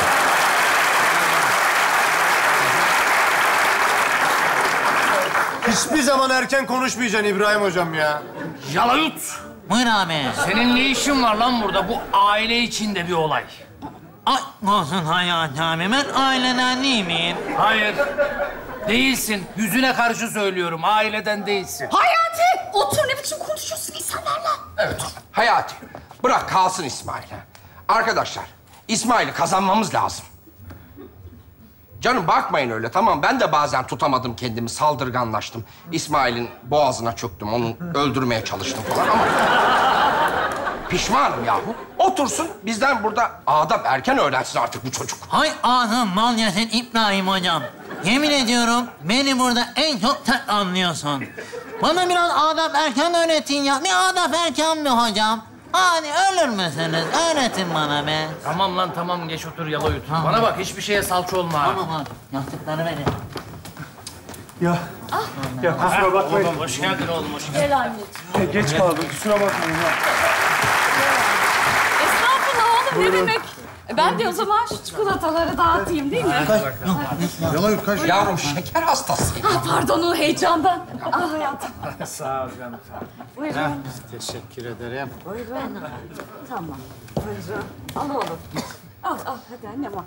Hiçbir zaman erken konuşmayacaksın İbrahim hocam ya. Yalayut. Buyur abi. Senin ne işin var lan burada? Bu aile içinde bir olay. Ay olsun Hayati abi. Ben aileden değil miyim? Hayır. Değilsin. Yüzüne karşı söylüyorum. Aileden değilsin. Hayati! Otur, ne biçim konuşuyorsun insanlarla? Evet, Hayati. Bırak kalsın İsmail'e. Arkadaşlar, İsmail'i kazanmamız lazım. Canım bakmayın öyle, tamam. Ben de bazen tutamadım kendimi, saldırganlaştım. İsmail'in boğazına çöktüm, onu öldürmeye çalıştım falan ama... Pişmanım yahu. Otursun, bizden burada adap erken öğrensin artık bu çocuk. Hay ağzım mal yesin İbrahim hocam. Yemin ediyorum beni burada en çok sen anlıyorsun. Bana biraz adap erken öğretin ya. Bir adap erken mi hocam? Hani ölür müsünüz? Öğretin bana be. Tamam lan tamam, geç otur Yalayut. Tamam. Bana bak, hiçbir şeye salça olma. Tamam abi, yastıkları verin. Ya, ya kusura bakmayın. Oğlum, hoş geldin oğlum, hoş geldin. Gel anneciğim. Geç kaldım, kusura bakmayın ya. Estağfurullah oğlum, ne demek? Ben de o zaman şu çikolataları dağıtayım değil mi? Yalayut kaç. Yavrum şeker hastasıyım. Ah, pardon o heyecandan. Ah hayatım. Sağ ol canım. Buyurun. Ha, teşekkür ederim. Buyurun. Tamam. Buyurun. Al oğlum. Al al hadi annem al.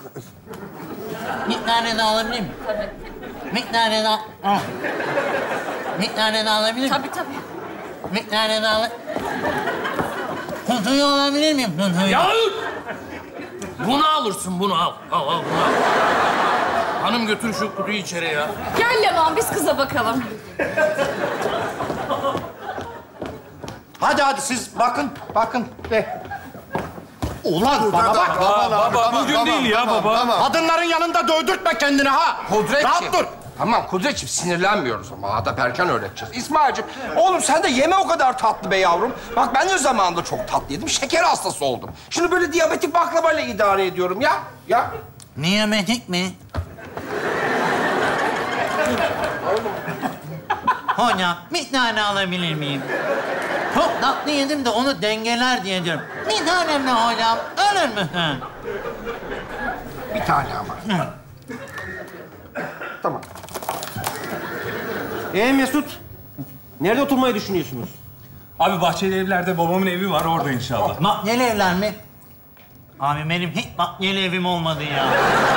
Bir tane daha alabilir miyim? Tabii. Bir tane daha. Ah. Bir tane daha alabilir miyim? Tabii tabii. Bir tane daha al. Kutuyu alabilir miyim? Kutuyu. Yalayut! Bunu alırsın, bunu al. Al, al, bunu al. Hanım götür şu kutuyu içeri ya. Gel Leman biz kıza bakalım. Hadi hadi siz bakın, bakın. De. Ulan bana bak. Baba, baba, bugün değil ya baba. Kadınların yanında dövdürtme kendini ha. Kudretciğim. Rahat dur. Tamam Kudretciğim sinirlenmiyoruz ama adap erken öğreteceğiz. İsmail'cim Oğlum sen de yeme o kadar tatlı be yavrum. Bak ben de zamanında çok tatlı yedim. Şeker hastası oldum. Şimdi böyle diyabetik baklavayla idare ediyorum ya. Ya. Diyabetik mi? Hocam bir tane alabilir miyim? Çok tatlı yedim de onu dengeler diye diyorum. Bir tane mi hocam? Ölür müsün? bir tane ama. Tamam. Ee Mesut, nerede oturmayı düşünüyorsunuz? Abi Bahçeli Evler'de babamın evi var orada inşallah. Makyeli evler mi? Abi benim hiç makyeli evim olmadı ya.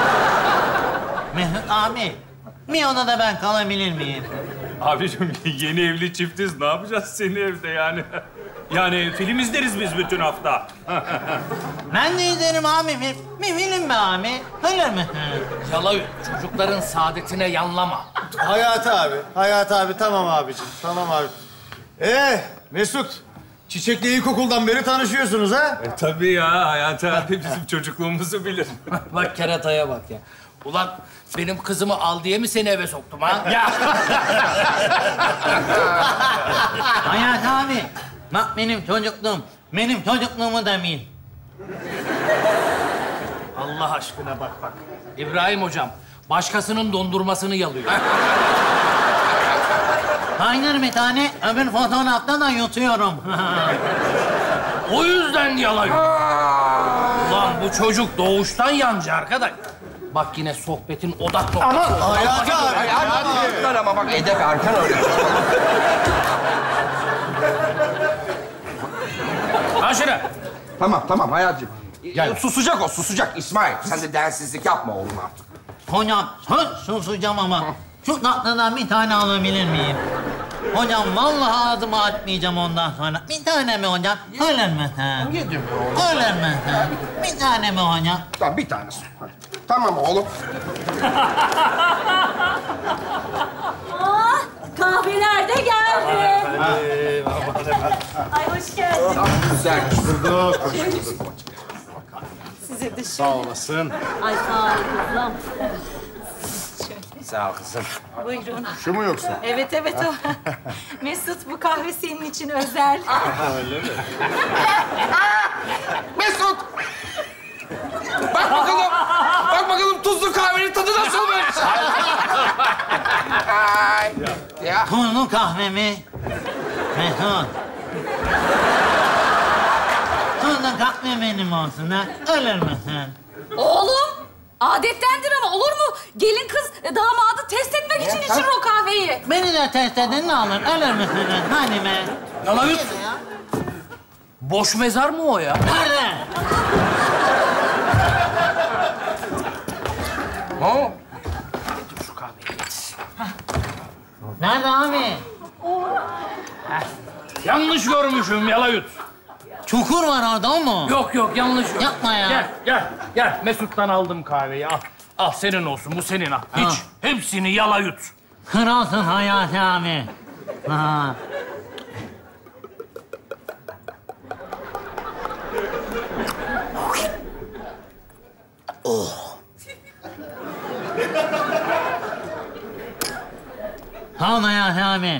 Mesut abi, bir odada ben kalabilir miyim? Abicim yeni evli çiftiz. Ne yapacağız senin evde yani? Yani film izleriz biz bütün hafta. Ben de izlerim abi. Bir, bir film be abi. Öyle mi? Yalayut, çocukların saadetine yanlama. Hayati abi, Hayati abi tamam abicim, tamam abi. Ee Mesut, Çiçek'le ilkokuldan beri tanışıyorsunuz ha? E, tabii ya, Hayati abi bizim çocukluğumuzu bilir. Bak kerataya bak ya. Ulan benim kızımı al diye mi seni eve soktum ha? Ya! Hayat abi, bak benim çocukluğum, benim çocukluğumu da bil. Allah aşkına bak bak. İbrahim hocam, başkasının dondurmasını yalıyor. Aynen bir tane, öbür fotoğrafta da yutuyorum. O yüzden yalayıyor. Ulan bu çocuk doğuştan yancı arkadaş. Bak yine sohbetin odak noktası. Ama Hayati abi, Hayati abi. Ama bak edep erken öğreteceğiz. Aşırı. Tamam tamam Hayatcığım. Gel. Susacak o, susacak İsmail. Sen de densizlik yapma oğlum artık. Hocam, söz susacağım ama şu tatlıdan bir tane alabilir miyim? Hocam vallahi ağzımı açmayacağım ondan sonra. Bir tane mi hocam? Öyle mi? Yedim oğlum. Öyle mi? Bir tane mi hocam? Tamam bir tanesi. Hadi. Tamam oğlum. Ah, kahveler de geldi. Ay hoş geldin. Güzel. Size de şöyle. Sağ olasın. Ay sağ ol kızım. Sağ ol kızım. Buyurun. Şu mu yoksa? Evet evet o. Mesut bu kahve senin için özel. Öyle mi? Mesut! Bak bakalım, bak bakalım tuzlu kahvenin tadı nasılmış? Ay, ya. Tuzlu kahve mi? Mesut. Tuzlu kahve benim olsun ha. Ölür müsün? Oğlum adettendir ama olur mu? Gelin kız e, damadı test etmek için içir o kahveyi. Beni de test edin ne olur. Ölür müsünüz? Hadi be. Yalayut. Boş mezar mı o ya? Nerede? Ne? Şu kahveyi getir. Nerede abi? Yanlış görmüşüm Yalayut. Çukur var orada o mu? Yok yok yanlış yok. Yapma ya. Gel gel gel. Mesut'tan aldım kahveyi al. Al senin olsun bu senin al. Hiç Ha. hepsini Yalayut. Kralsın Hayati abi. Ha. Oh. Sağ ol Hayati abi.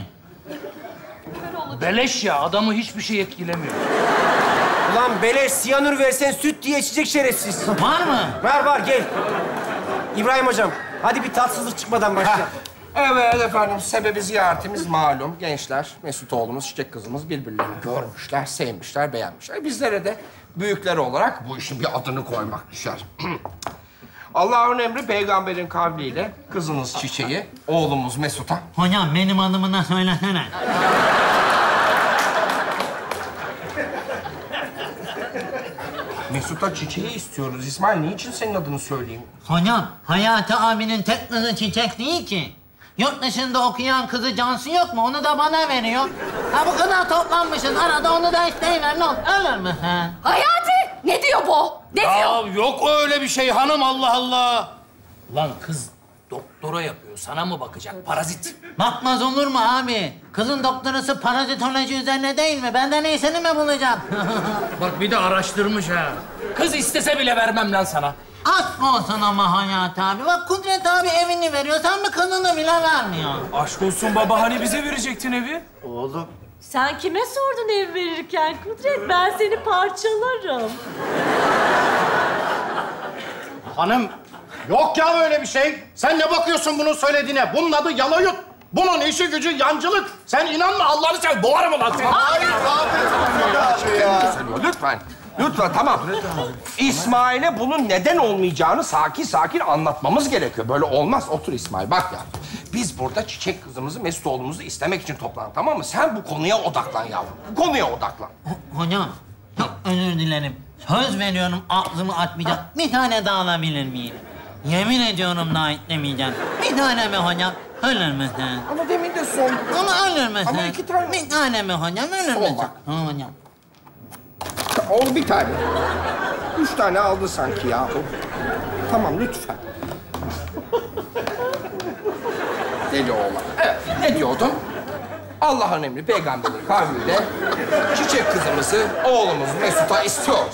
Beleş ya adamı hiçbir şey etkilemiyor. Ulan beleş siyanür versen süt diye içecek şerefsiz. Var mı? Var var gel. İbrahim hocam hadi bir tatsızlık çıkmadan başla. Evet efendim, sebebi ziyaretimiz malum. Gençler, Mesut oğlumuz, Çiçek kızımız birbirlerini görmüşler, sevmişler, beğenmişler. Bizlere de büyükler olarak bu işin bir adını koymak düşer. Allah'ın emri peygamberin kavliyle kızınız Çiçek'i, oğlumuz Mesut'a... Hocam benim adımı da söylesene. Mesut'a Çiçek'i istiyoruz. İsmail, niçin senin adını söyleyeyim? Hocam, Hayati abinin tek kızı Çiçek değil ki. Yurt dışında okuyan kızı Cansu yok mu? Onu da bana veriyor. Ha bu kadar toplanmışız. Arada onu da isteyiver. Ne olur, ölür mü sen? Hayati! Ne diyor bu? Ne Ya diyor? yok öyle bir şey hanım, Allah Allah. Lan kız doktora yapıyor. Sana mı bakacak? Parazit. Bakmaz olur mu abi? Kızın doktorası parazitoloji üzerine değil mi? Benden iyisini mi bulacağım? Bak bir de araştırmış ha. Kız istese bile vermem lan sana. Aşk olsun ama Hayati abi. Bak Kudret abi evini veriyor. Sen mi kızını bile vermiyor? Aşk olsun baba, hani bize verecektin evi? Oğlum. Sen kime sordun ev verirken Kudret? Ben seni parçalarım. Hanım, yok ya öyle bir şey. Sen ne bakıyorsun bunun söylediğine? Bunun adı yalayut. Bunun işi gücü yancılık. Sen inanma, Allah'ını seversen boğarım ulan seni. Hayır abi. Ya. Lütfen. Lütfen, tamam. İsmail'e bunun neden olmayacağını sakin sakin anlatmamız gerekiyor. Böyle olmaz. Otur İsmail, bak ya. Biz burada Çiçek kızımızı, Mesut oğlumuzu istemek için toplandık, tamam mı? Sen bu konuya odaklan yavrum. Bu konuya odaklan. Hocam, çok özür dilerim. Söz veriyorum aklımı atmayacağım. Bir tane daha alabilir miyim? Yemin ediyorum daha etlemeyeceğim. Bir tane mi hocam? Ölür müsün? Ama demin de son. Ama ölür müsün? Ama iki tane. Bir tane mi hocam? Ölür Son müsün? bak. Ha, hocam. Oğlum bir tane. Üç tane aldı sanki ya. Tamam, lütfen. Deli oğlan. Evet, ne diyordum? Allah'ın emri peygamberin kavliyle Çiçek kızımızı, oğlumuz Mesut'a istiyoruz.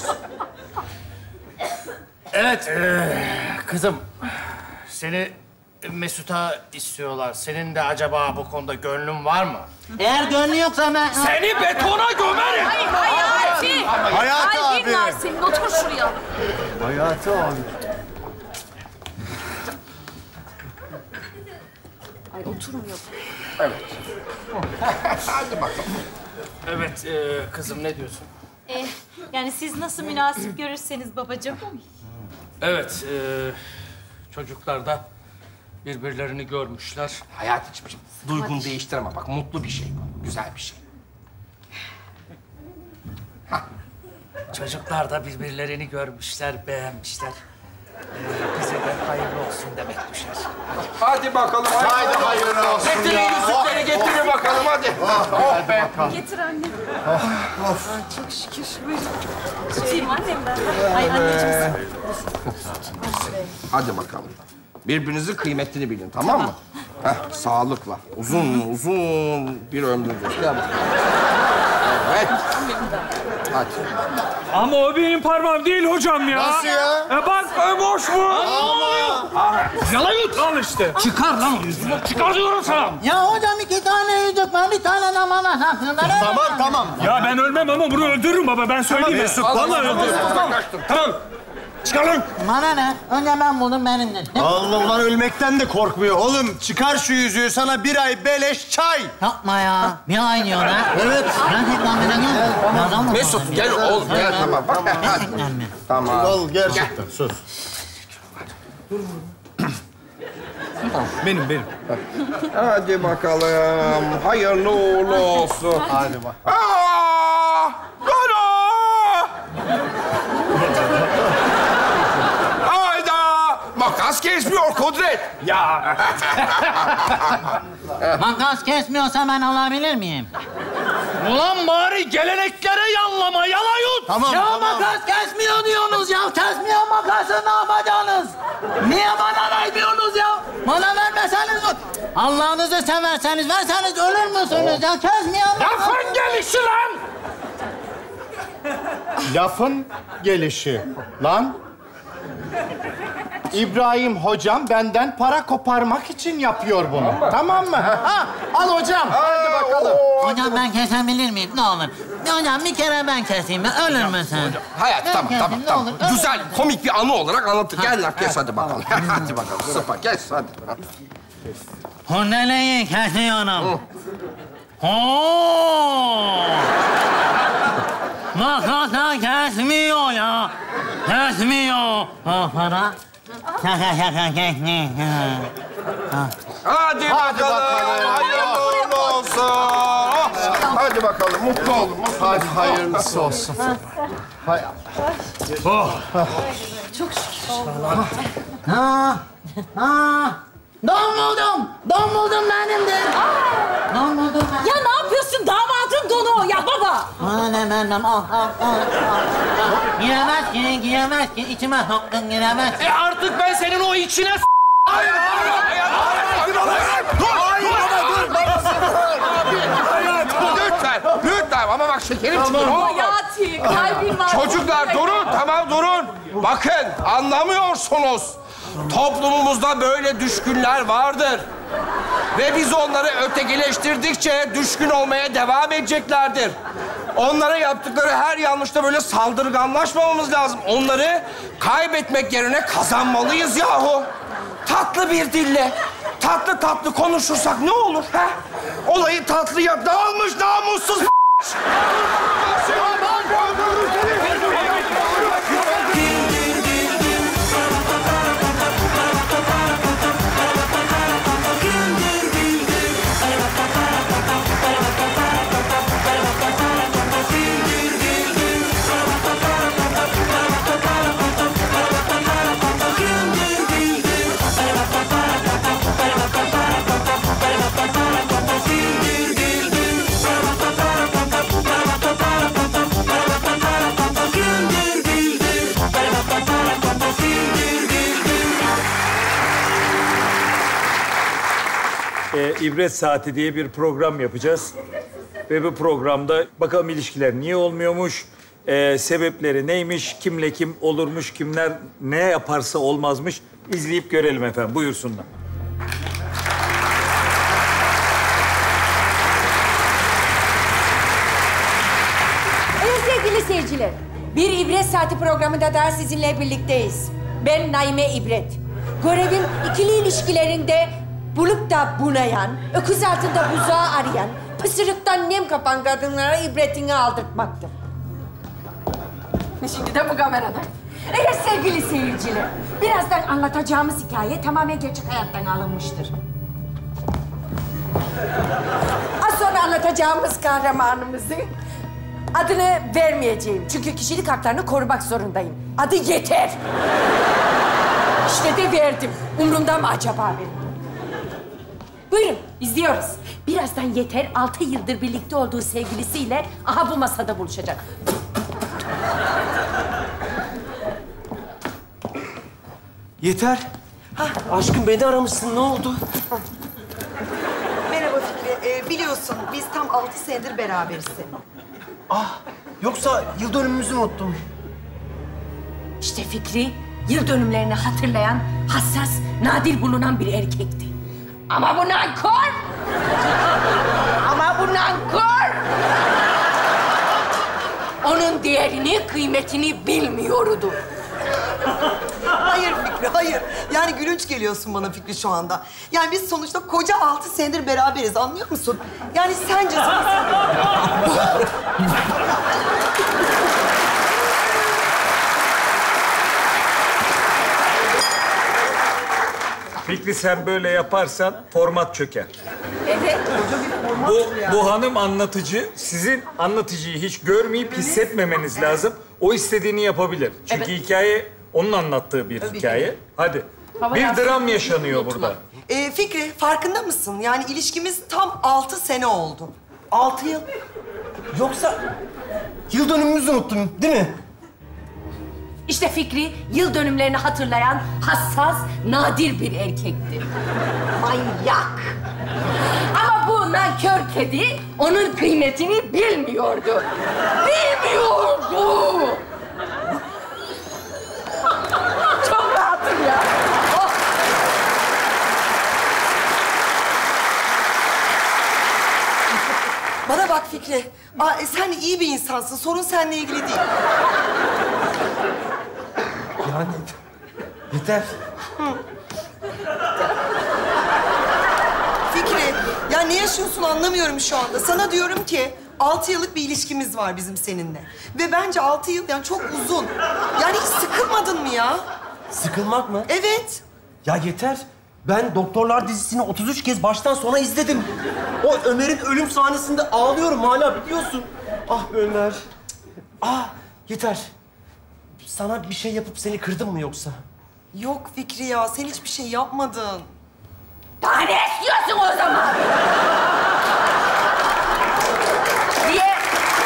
Evet ee, kızım. Seni Mesut'a istiyorlar. Senin de acaba bu konuda gönlün var mı? Eğer gönlü yoksa ben... Seni betona gömerim. Hayır Hayati! Hayati Kalbin abi. var senin. Otur şuraya. Hayati abi. Ay oturmuyor. Evet. Hadi bakalım. Evet ee, kızım, ne diyorsun? Ee, yani siz nasıl münasip görürseniz babacığım. Evet, ee, çocuklar da birbirlerini görmüşler. Hayaticiğim, duygunu değiştirme bak. Mutlu bir şey bu. Güzel bir şey. Çocuklar da birbirlerini görmüşler, beğenmişler. Ee, bize de hayırlı olsun demek düşer. Hadi bakalım. Haydi hayırlı olsun Getirin ya. yüzükleri, getirin bakalım hadi. Oh be. Getir anne. Of. Ay, çok şükür. Buyurun. Tutayım annem ben. Ay anneciğim. Hadi bakalım. Birbirinizin kıymetini bilin, tamam mı? Heh, sağlıkla. Uzun uzun bir ömrünüz olsun. Gel bakalım. Evet. Hadi. Ama o benim parmağım değil hocam ya. Nasıl ya? E bak, e boş mu? Yalayut! Al işte. Çıkar lan o yüzüğü. Çıkar diyorum sana. Ya hocam iki tane yüzük var, bir tane de mama saklında. Tamam tamam. Ya ben ölmem ama bunu öldürürüm baba, ben söyleyeyim. Mesut, Vallahi öldürürüm. Tamam. Çıkar lan. Bana ne? Önce ben buldum benimle. Allah ulan ölmekten de korkmuyor. Oğlum çıkar şu yüzüğü, sana bir ay beleş çay. Yapma ya. Bir ay diyor ha. Evet. Gerçekten mi gel? Yazan mı? Mesut gel oğlum gel, tamam. Bak hadi. Gerçekten mi? Tamam. Al gerçekten sus. Benim, benim. Hadi bakalım. Hayırlı uğurlu olsun. Hadi bak. Aa! Golo! Hayda! Makas kesmiyor Kudret. Ya. Makas kesmiyorsa ben alabilir miyim? Ulan bari geleneklere yanlama, yalayut! Tamam Ya tamam. makas kesmiyor diyorsunuz ya. Kesmiyor makası, ne yapacaksınız? Niye bana vermiyorsunuz ya? Bana vermeseniz... Allah'ınızı severseniz verseniz ölür müsünüz ya? Kesmiyor makas. Lafın gelişi lan! Lafın gelişi. Lan. İbrahim hocam benden para koparmak için yapıyor bunu. Tamam mı? Ha, al hocam. Hadi bakalım. Hocam ben kesebilir miyim? Ne olur. Hocam bir kere ben keseyim. Ben ölür müsün? Hayat Ben tamam keseyim, tamam ne tamam. olur, ölür Güzel, müsün? komik bir anı olarak anlattık. Gel lan kes hadi bakalım. Hadi bakalım. Sıpa kes hadi. Kurdeleyi kesiyorum. Oo! Makasa kesmiyor ya. Kesmiyor. Ha, para. Şaka şaka kesmiyor. Hadi, Hadi bakalım. bakalım. Hayırlı uğurlu olsun. Oh, hadi bakalım. Mutlu olun. Mutlu Hadi hayırlısı olsun. Hay Allah. Oh. Çok şükür. Ha, ha. Don buldum. Don buldum benim de. Don buldum ben. Ya ne yapıyorsun? Damadın donu ya baba. Bana ne benim? Al, al, al, al. Giremez ki, giremez ki. İçime soktun, giremez ki. E artık ben senin o içine s- Hayır, hayır, hayır, hayır, hayır, dur, hayır, dur, dur, lütfen, lütfen. Ama bak şekerim çıktı, ne olur. Hayati, kalbim var. Çocuklar durun, tamam durun. Bakın, anlamıyorsunuz. Toplumumuzda böyle düşkünler vardır. Ve biz onları ötekileştirdikçe düşkün olmaya devam edeceklerdir. Onlara yaptıkları her yanlışta böyle saldırganlaşmamamız lazım. Onları kaybetmek yerine kazanmalıyız yahu. Tatlı bir dille, tatlı tatlı konuşursak ne olur ha? Olayı tatlı yap. Dağılmış namussuz e, İbret Saati diye bir program yapacağız. Ve bu programda bakalım ilişkiler niye olmuyormuş, e, sebepleri neymiş, kimle kim olurmuş, kimler ne yaparsa olmazmış. İzleyip görelim efendim. Buyursunlar. Evet sevgili seyirciler, bir İbret Saati programında daha sizinle birlikteyiz. Ben Naime İbret. Görevim ikili ilişkilerinde bulup da bunayan, öküz altında buzağı arayan, pısırıktan nem kapan kadınlara ibretini aldırtmaktır. Şimdi de bu kameradan. Evet sevgili seyirciler, birazdan anlatacağımız hikaye tamamen gerçek hayattan alınmıştır. Az sonra anlatacağımız kahramanımızın adını vermeyeceğim. Çünkü kişilik haklarını korumak zorundayım. Adı Yeter. İşte de verdim. Umrumda mı acaba benim? Buyurun, izliyoruz. Birazdan Yeter, altı yıldır birlikte olduğu sevgilisiyle aha bu masada buluşacak. Yeter. Ha, aşkım beni aramışsın. Ne oldu? Merhaba Fikri. Ee, biliyorsun biz tam altı senedir beraberiz seninle. Ah, yoksa yıl dönümümüzü unuttum. İşte Fikri, yıl dönümlerini hatırlayan, hassas, nadir bulunan bir erkekti. Ama bu nankör! Ama bu nankör! Onun değerini, kıymetini bilmiyordu. Hayır Fikri, hayır. Yani gülünç geliyorsun bana Fikri şu anda. Yani biz sonuçta koca altı senedir beraberiz, anlıyor musun? Yani sence... Fikri sen böyle yaparsan format çöker. Evet. Bu, bu hanım anlatıcı. Sizin anlatıcıyı hiç görmeyip hissetmemeniz lazım. O istediğini yapabilir. Çünkü Evet. hikaye onun anlattığı bir Tabii hikaye. ki. Hadi. Hava bir yansın, dram yaşanıyor unutma. burada. Ee, Fikri, farkında mısın? Yani ilişkimiz tam altı sene oldu. Altı yıl? Yoksa yıl dönümümüzü unuttum, değil mi? İşte Fikri, yıl dönümlerini hatırlayan, hassas, nadir bir erkekti. Manyak! Ama bu nankör kedi onun kıymetini bilmiyordu. Bilmiyordu! Çok rahatım ya. Oh. Bana bak Fikri. Aa, e, sen iyi bir insansın. Sorun seninle ilgili değil. Yani yeter. Sen ne yaşıyorsun anlamıyorum şu anda. Sana diyorum ki altı yıllık bir ilişkimiz var bizim seninle. Ve bence altı yıl yani çok uzun. Yani hiç sıkılmadın mı ya? Sıkılmak mı? Evet. Ya yeter. Ben Doktorlar dizisini otuz üç kez baştan sona izledim. O Ömer'in ölüm sahnesinde ağlıyorum hala biliyorsun. Ah be Ömer. Ah yeter. Sana bir şey yapıp seni kırdım mı yoksa? Yok Fikri ya, sen hiçbir şey yapmadın. Daha ne istiyorsun o zaman? Niye?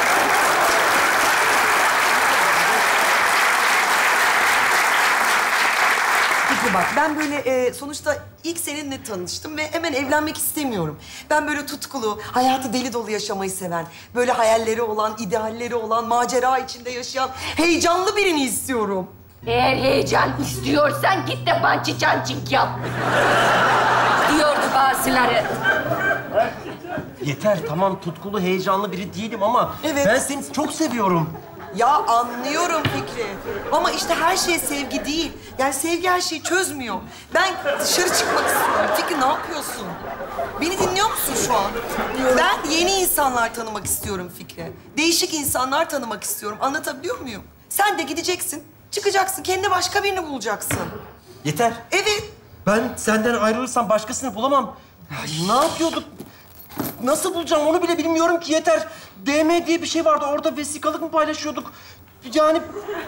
Fikri bak, ben böyle e, sonuçta ilk seninle tanıştım ve hemen evlenmek istemiyorum. Ben böyle tutkulu, hayatı deli dolu yaşamayı seven, böyle hayalleri olan, idealleri olan, macera içinde yaşayan, heyecanlı birini istiyorum. Eğer heyecan istiyorsan git de bungee jumping yap. Diyordu bazıları. Yeter tamam tutkulu heyecanlı biri değilim ama Evet. ben seni çok seviyorum. Ya anlıyorum Fikri. Ama işte her şey sevgi değil. Yani sevgi her şeyi çözmüyor. Ben dışarı çıkmak istiyorum. Fikri ne yapıyorsun? Beni dinliyor musun şu an? Ben yeni insanlar tanımak istiyorum Fikri. Değişik insanlar tanımak istiyorum. Anlatabiliyor muyum? Sen de gideceksin, çıkacaksın. Kendine başka birini bulacaksın. Yeter. Evet. Ben senden ayrılırsam başkasını bulamam. Ne yapıyorduk? Nasıl bulacağım onu bile bilmiyorum ki yeter. D M diye bir şey vardı orada vesikalık mı paylaşıyorduk? Yani...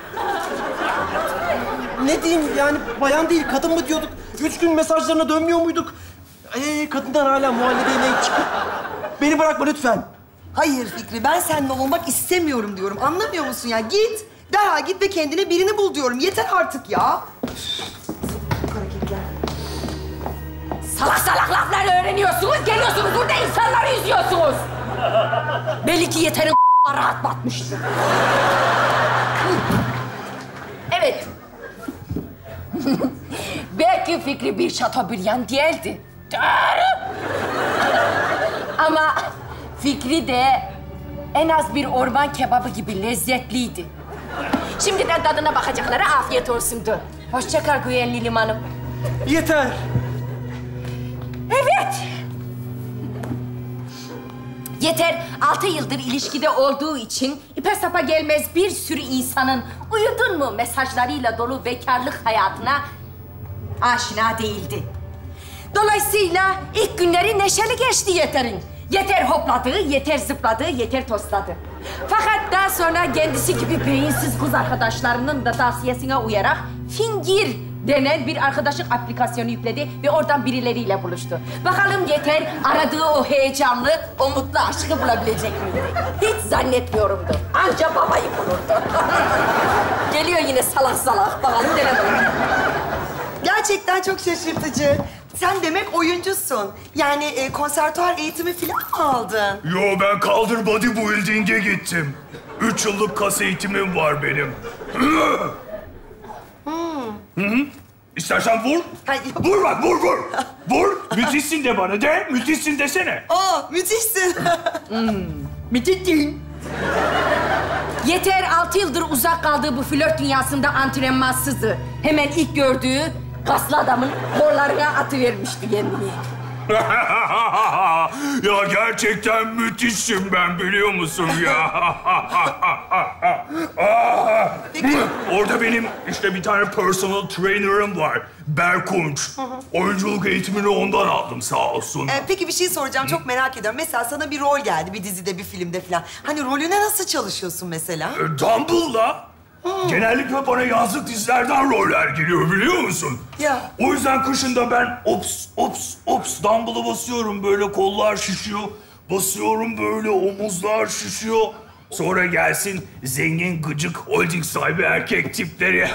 Ne diyeyim yani bayan değil kadın mı diyorduk? Üç gün mesajlarına dönmüyor muyduk? Ee, kadınlar hala muhallebi yemeğe çıkıp... Beni bırakma lütfen. Hayır Fikri, ben seninle olmak istemiyorum diyorum. Anlamıyor musun ya? Git, derhal git ve kendine birini bul diyorum. Yeter artık ya. Salak salak laflar öğreniyorsunuz, geliyorsunuz burada insanları izliyorsunuz. Belli ki Yeter'in rahat batmıştı. Evet. Belki Fikri bir Chateaubriand değildi. Doğru. Ama Fikri de en az bir orman kebabı gibi lezzetliydi. Şimdiden tadına bakacaklara afiyet olsundu. Hoşça kal güvenli limanım. Yeter. Evet. Yeter altı yıldır ilişkide olduğu için ipe sapa gelmez bir sürü insanın uyudun mu mesajlarıyla dolu bekarlık hayatına aşina değildi. Dolayısıyla ilk günleri neşeli geçti Yeter'in. Yeter hopladı, Yeter zıpladı, Yeter tosladı. Fakat daha sonra kendisi gibi beyinsiz kız arkadaşlarının da tavsiyesine uyarak Fingir denen bir arkadaşlık aplikasyonu yükledi ve oradan birileriyle buluştu. Bakalım Yeter aradığı o heyecanlı, o mutlu aşkı bulabilecek miydi? Hiç zannetmiyorumdu. Anca babayı bulurdu. Geliyor yine salak salak. Bakalım neler olur. Gerçekten çok şaşırtıcı. Sen demek oyuncusun. Yani e, konservatuar eğitimi falan mı aldın? Yo ben kaldır bodybuilding'e gittim. Üç yıllık kas eğitimim var benim. Hmm. Hı hı. İstersen vur. Vur bak vur vur. Vur. Müthişsin de bana de. Müthişsin desene. Aa müthişsin. hmm. Müthişsin. Yeter altı yıldır uzak kaldığı bu flört dünyasında antrenmansızdı. Hemen ilk gördüğü kaslı adamın kollarına atıvermişti kendini. Ya gerçekten müthişim ben biliyor musun ya? Orada benim işte bir tane personal trainer'ım var. Berkunç. Oyunculuk eğitimini ondan aldım sağ olsun. Ee, peki bir şey soracağım, çok merak ediyorum. Mesela sana bir rol geldi, bir dizide, bir filmde falan. Hani rolüne nasıl çalışıyorsun mesela? E, Dumble'la. Genellikle bana yazlık dizilerden roller geliyor biliyor musun? Ya. O yüzden kışında ben ops, ops, ops Dumble'ı basıyorum. Böyle kollar şişiyor. Basıyorum böyle omuzlar şişiyor. Sonra gelsin zengin, gıcık, holding sahibi erkek tipleri.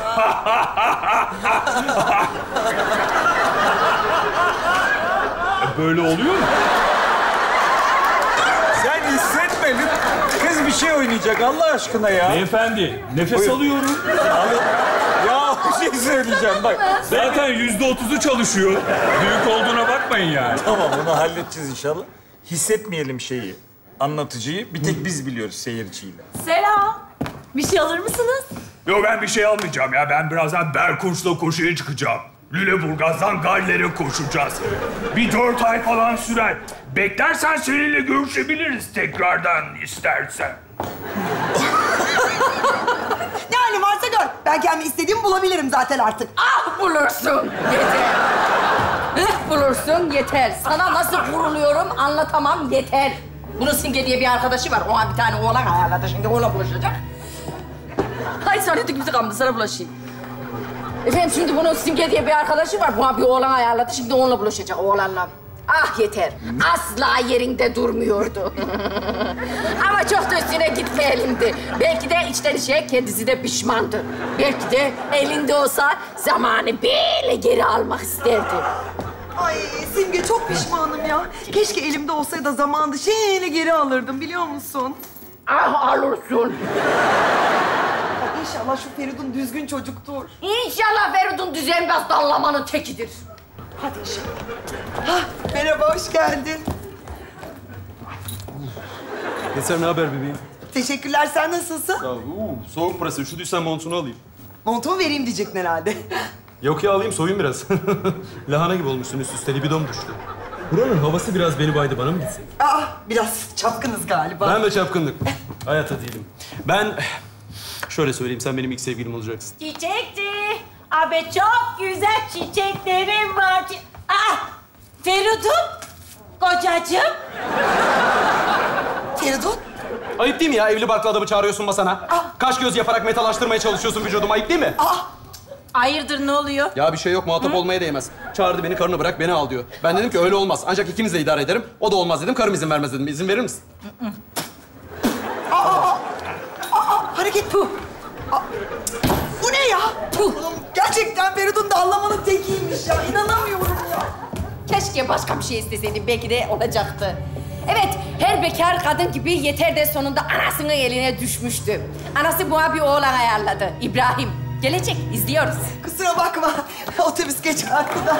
Böyle oluyor mu? Sen hissetme lütfen. Kız bir şey oynayacak Allah aşkına ya. Beyefendi, nefes Buyur. alıyorum. Ya bir şey söyleyeceğim bak. Zaten yüzde otuzu çalışıyor. Büyük olduğuna bakmayın yani. Tamam onu halledeceğiz inşallah. Hissetmeyelim şeyi, anlatıcıyı. Bir tek biz biliyoruz seyirciyle. Selam. Bir şey alır mısınız? Yok ben bir şey almayacağım ya. Ben birazdan Berkunç'la koşuya çıkacağım. Lüleburgaz'dan Galler'e koşacağız. Bir dört ay falan sürer. Beklersen seninle görüşebiliriz tekrardan istersen. Ne halin varsa gör. Ben kendi istediğimi bulabilirim zaten artık. Ah bulursun. Yeter. Eh bulursun yeter. Sana nasıl vuruluyorum anlatamam yeter. Bunun Simge diye bir arkadaşı var. Ona bir tane oğlan ayarladı. Şimdi ona bulaşacak. Hay sonra kimse kalmadı. Sana bulaşayım. Efendim şimdi bunun Simge diye bir arkadaşı var. Buna bir oğlan ayarladı. Şimdi onunla bulaşacak oğlanla. Ah yeter. Asla yerinde durmuyordu. Ama çok da üstüne gitmeyelimdi. Belki de içten içe kendisi de pişmandı. Belki de elinde olsa zamanı böyle geri almak isterdi. Ay Simge çok pişmanım ya. Keşke elimde olsaydı da zamanında şeyle geri alırdım biliyor musun? Ah alırsın. İnşallah şu Feridun düzgün çocuktur. İnşallah Feridun düzenbaz dallamanın tekidir. Hadi inşallah. Hah, merhaba, hoş geldin. Yeter, ne haber bebeğim? Teşekkürler, sen nasılsın? Sağ ol. Uu, soğuk burası. Üşüdüysen montunu alayım. Montumu vereyim diyecektin herhalde. Yok ya, alayım, soyun biraz. Lahana gibi olmuşsun, üst üste libidom düştü. Buranın havası biraz beni baydı, bana mı gitsek? Aa, biraz çapkınız galiba. Ben de çapkınlık. Hayata değilim. Ben... Şöyle söyleyeyim, sen benim ilk sevgilim olacaksın. Çiçekçi. Abi çok güzel çiçeklerim var. Ah! Feridun. Kocacığım. Feridun? Ayıp değil mi ya? Evli barklı adamı çağırıyorsun masana. Ah. Kaş göz yaparak metalaştırmaya çalışıyorsun vücudumu. Ayıp değil mi? Ah. Hayırdır, ne oluyor? Ya bir şey yok, muhatap Hı? olmaya değmez. Çağırdı beni, karını bırak, beni al diyor. Ben dedim ki öyle olmaz. Ancak ikimiz de idare ederim. O da olmaz dedim, karım izin vermez dedim. İzin verir misin? Aa, aa, aa, hareket bu. Aa, bu ne ya? Bu. Gerçekten Feridun da anlamanın tekiymiş ya. İnanamıyorum ya. Keşke başka bir şey isteseydim. Belki de olacaktı. Evet, her bekar kadın gibi Yeter de sonunda anasının eline düşmüştü. Anası buna bir oğlan ayarladı. İbrahim. Gelecek, izliyoruz. Kusura bakma. Otobüs geç kalktı da.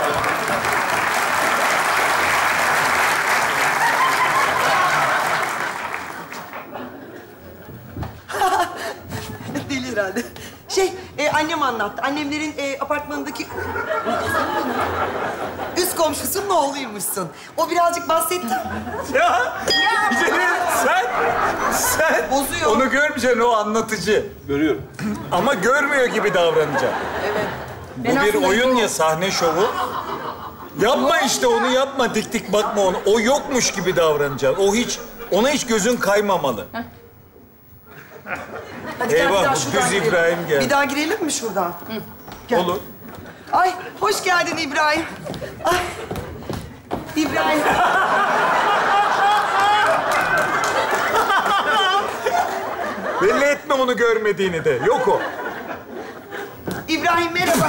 Deli herhalde. Şey, e, annem anlattı. Annemlerin e, apartmanındaki... Üst komşusunun oğluymuşsun. O birazcık bahsetti. Ya! sen, sen Bozuyor. onu görmeyeceksin, o anlatıcı. Görüyorum. Ama görmüyor gibi davranacaksın. Evet. Bu Ben bir aslında oyun bu- ya, sahne şovu. Yapma işte onu, yapma. Dik dik bakma onu. O yokmuş gibi davranacaksın. O hiç, ona hiç gözün kaymamalı. Hadi gel, bir Eyvah, daha bu şuradan düz girelim. İbrahim geldi. Bir daha girelim mi şuradan? Gel. Olur. Ay, hoş geldin İbrahim. Ay, İbrahim. Belli etme onu görmediğini de. Yok o. İbrahim merhaba.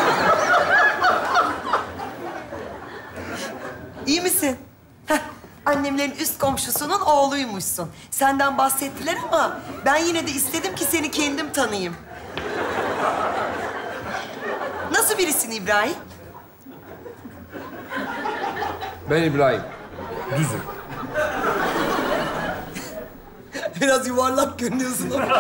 İyi misin? Heh, annemlerin üst komşusunun oğluymuşsun. Senden bahsettiler ama ben yine de istedim ki seni kendim tanıyayım. Nasıl birisin İbrahim? Ben İbrahim. Düzüm. Biraz yuvarlak görünüyorsun ama.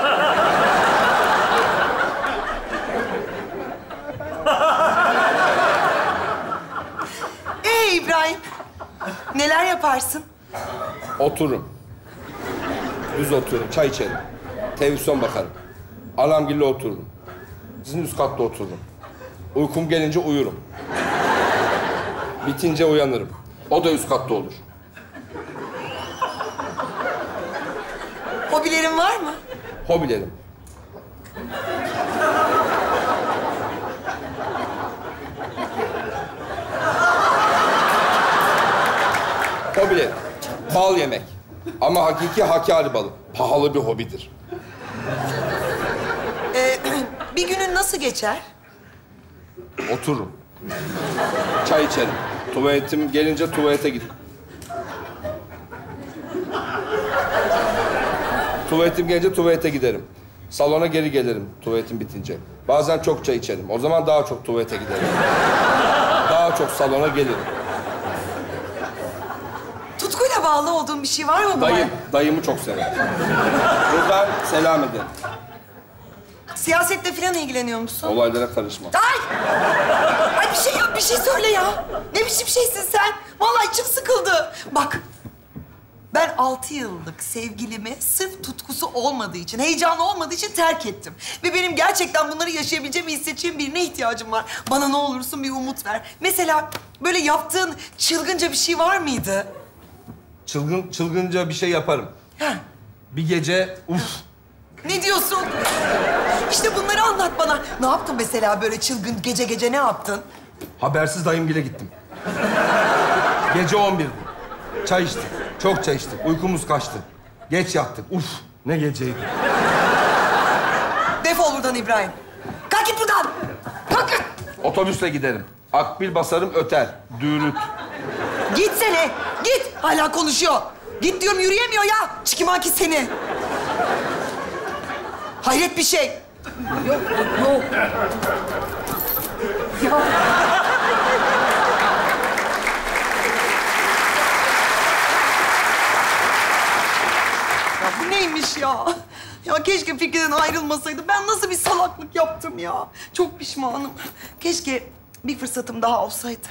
Ee İbrahim, neler yaparsın? Otururum. Düz otururum, çay içerim. Televizyon bakarım. Anamgille otururum. Sizin üst katta otururum. Uykum gelince uyurum. Bitince uyanırım. O da üst katta olur. Hobilerin var mı? Hobilerim. Hobilerim. Bal yemek. Ama hakiki Hakkari balı. Pahalı bir hobidir. Ee, bir günün nasıl geçer? Otururum. Çay içerim. Tuvaletim gelince tuvalete giderim. Tuvaletim gelince tuvalete giderim. Salona geri gelirim tuvaletim bitince. Bazen çok çay içerim. O zaman daha çok tuvalete giderim. Daha çok salona gelirim. Tutkuyla bağlı olduğun bir şey var mı bu? Dayım, dayımı çok severim. Buradan selam ederim. siyasetle falan ilgileniyor musun? Olaylara karışma. Ay! Ay bir şey yap, bir şey söyle ya. Ne biçim şeysin sen? Vallahi içim sıkıldı. Bak, ben altı yıllık sevgilimi sırf tutkusu olmadığı için, heyecanı olmadığı için terk ettim. Ve benim gerçekten bunları yaşayabileceğimi hissedeceğim birine ihtiyacım var. Bana ne olursun bir umut ver. Mesela böyle yaptığın çılgınca bir şey var mıydı? Çılgın, çılgınca bir şey yaparım. Heh. Bir gece, uf. Ne diyorsun? İşte bunları anlat bana. Ne yaptın mesela böyle çılgın gece gece ne yaptın? Habersiz dayımgile gittim. Gece on birdi. Çay içtik. Çok çay içtik. Uykumuz kaçtı. Geç yattık. Uf, ne geceydi. Defol buradan İbrahim. Kalk git buradan. Kalk git. Otobüsle giderim. Akbil basarım öter. Dürüt. Gitsene. Git. Hala konuşuyor. Git diyorum yürüyemiyor ya. Çikimaki seni. Hayret bir şey. Yok, yok. Ya. Ya bu neymiş ya? Ya keşke Fikri'den ayrılmasaydı. Ben nasıl bir salaklık yaptım ya. Çok pişmanım. Keşke bir fırsatım daha olsaydı.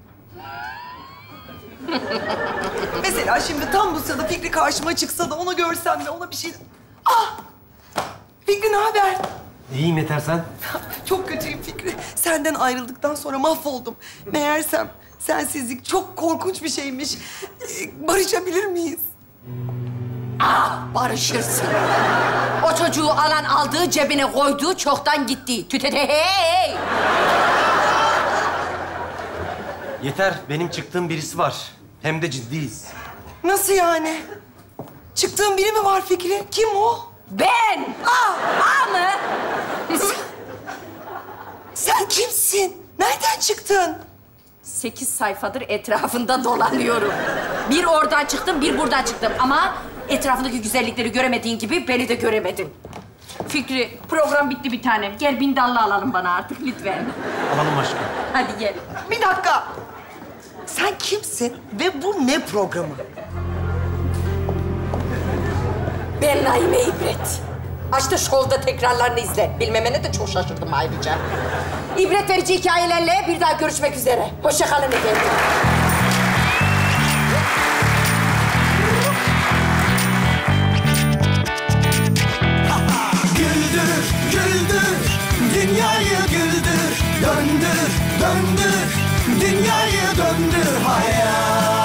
Mesela şimdi tam bu sırada Fikri karşıma çıksa da onu görsem de ona bir şey... Ah! Fikri ne haber? İyiyim yeter sen. Çok kötüyüm Fikri. Senden ayrıldıktan sonra mahvoldum. Meğersem sensizlik çok korkunç bir şeymiş. Ee, barışabilir miyiz? Ah, barışırsın. O çocuğu alan aldığı cebine koyduğu çoktan gitti. Tütete hey! Yeter, benim çıktığım birisi var. Hem de ciddiyiz. Nasıl yani? Çıktığın biri mi var Fikri? Kim o? Ben! Aa! Aa mı? Sen kimsin? Nereden çıktın? Sekiz sayfadır etrafında dolanıyorum. Bir oradan çıktım, bir buradan çıktım. Ama etrafındaki güzellikleri göremediğin gibi beni de göremedin. Fikri, program bitti bir tanem. Gel bindallı alalım bana artık lütfen. Alalım aşkım. Hadi gel. Bir dakika. Sen kimsin ve bu ne programı? Ben Naime İbret. Açtı Show'da tekrarlarını izle. Bilmemene de çok şaşırdım ayrıca. İbret verici hikayelerle bir daha görüşmek üzere. Hoşça kalın efendim. Güldür, güldür, dünyayı güldür. Döndür, döndür, dünyayı döndür hayat.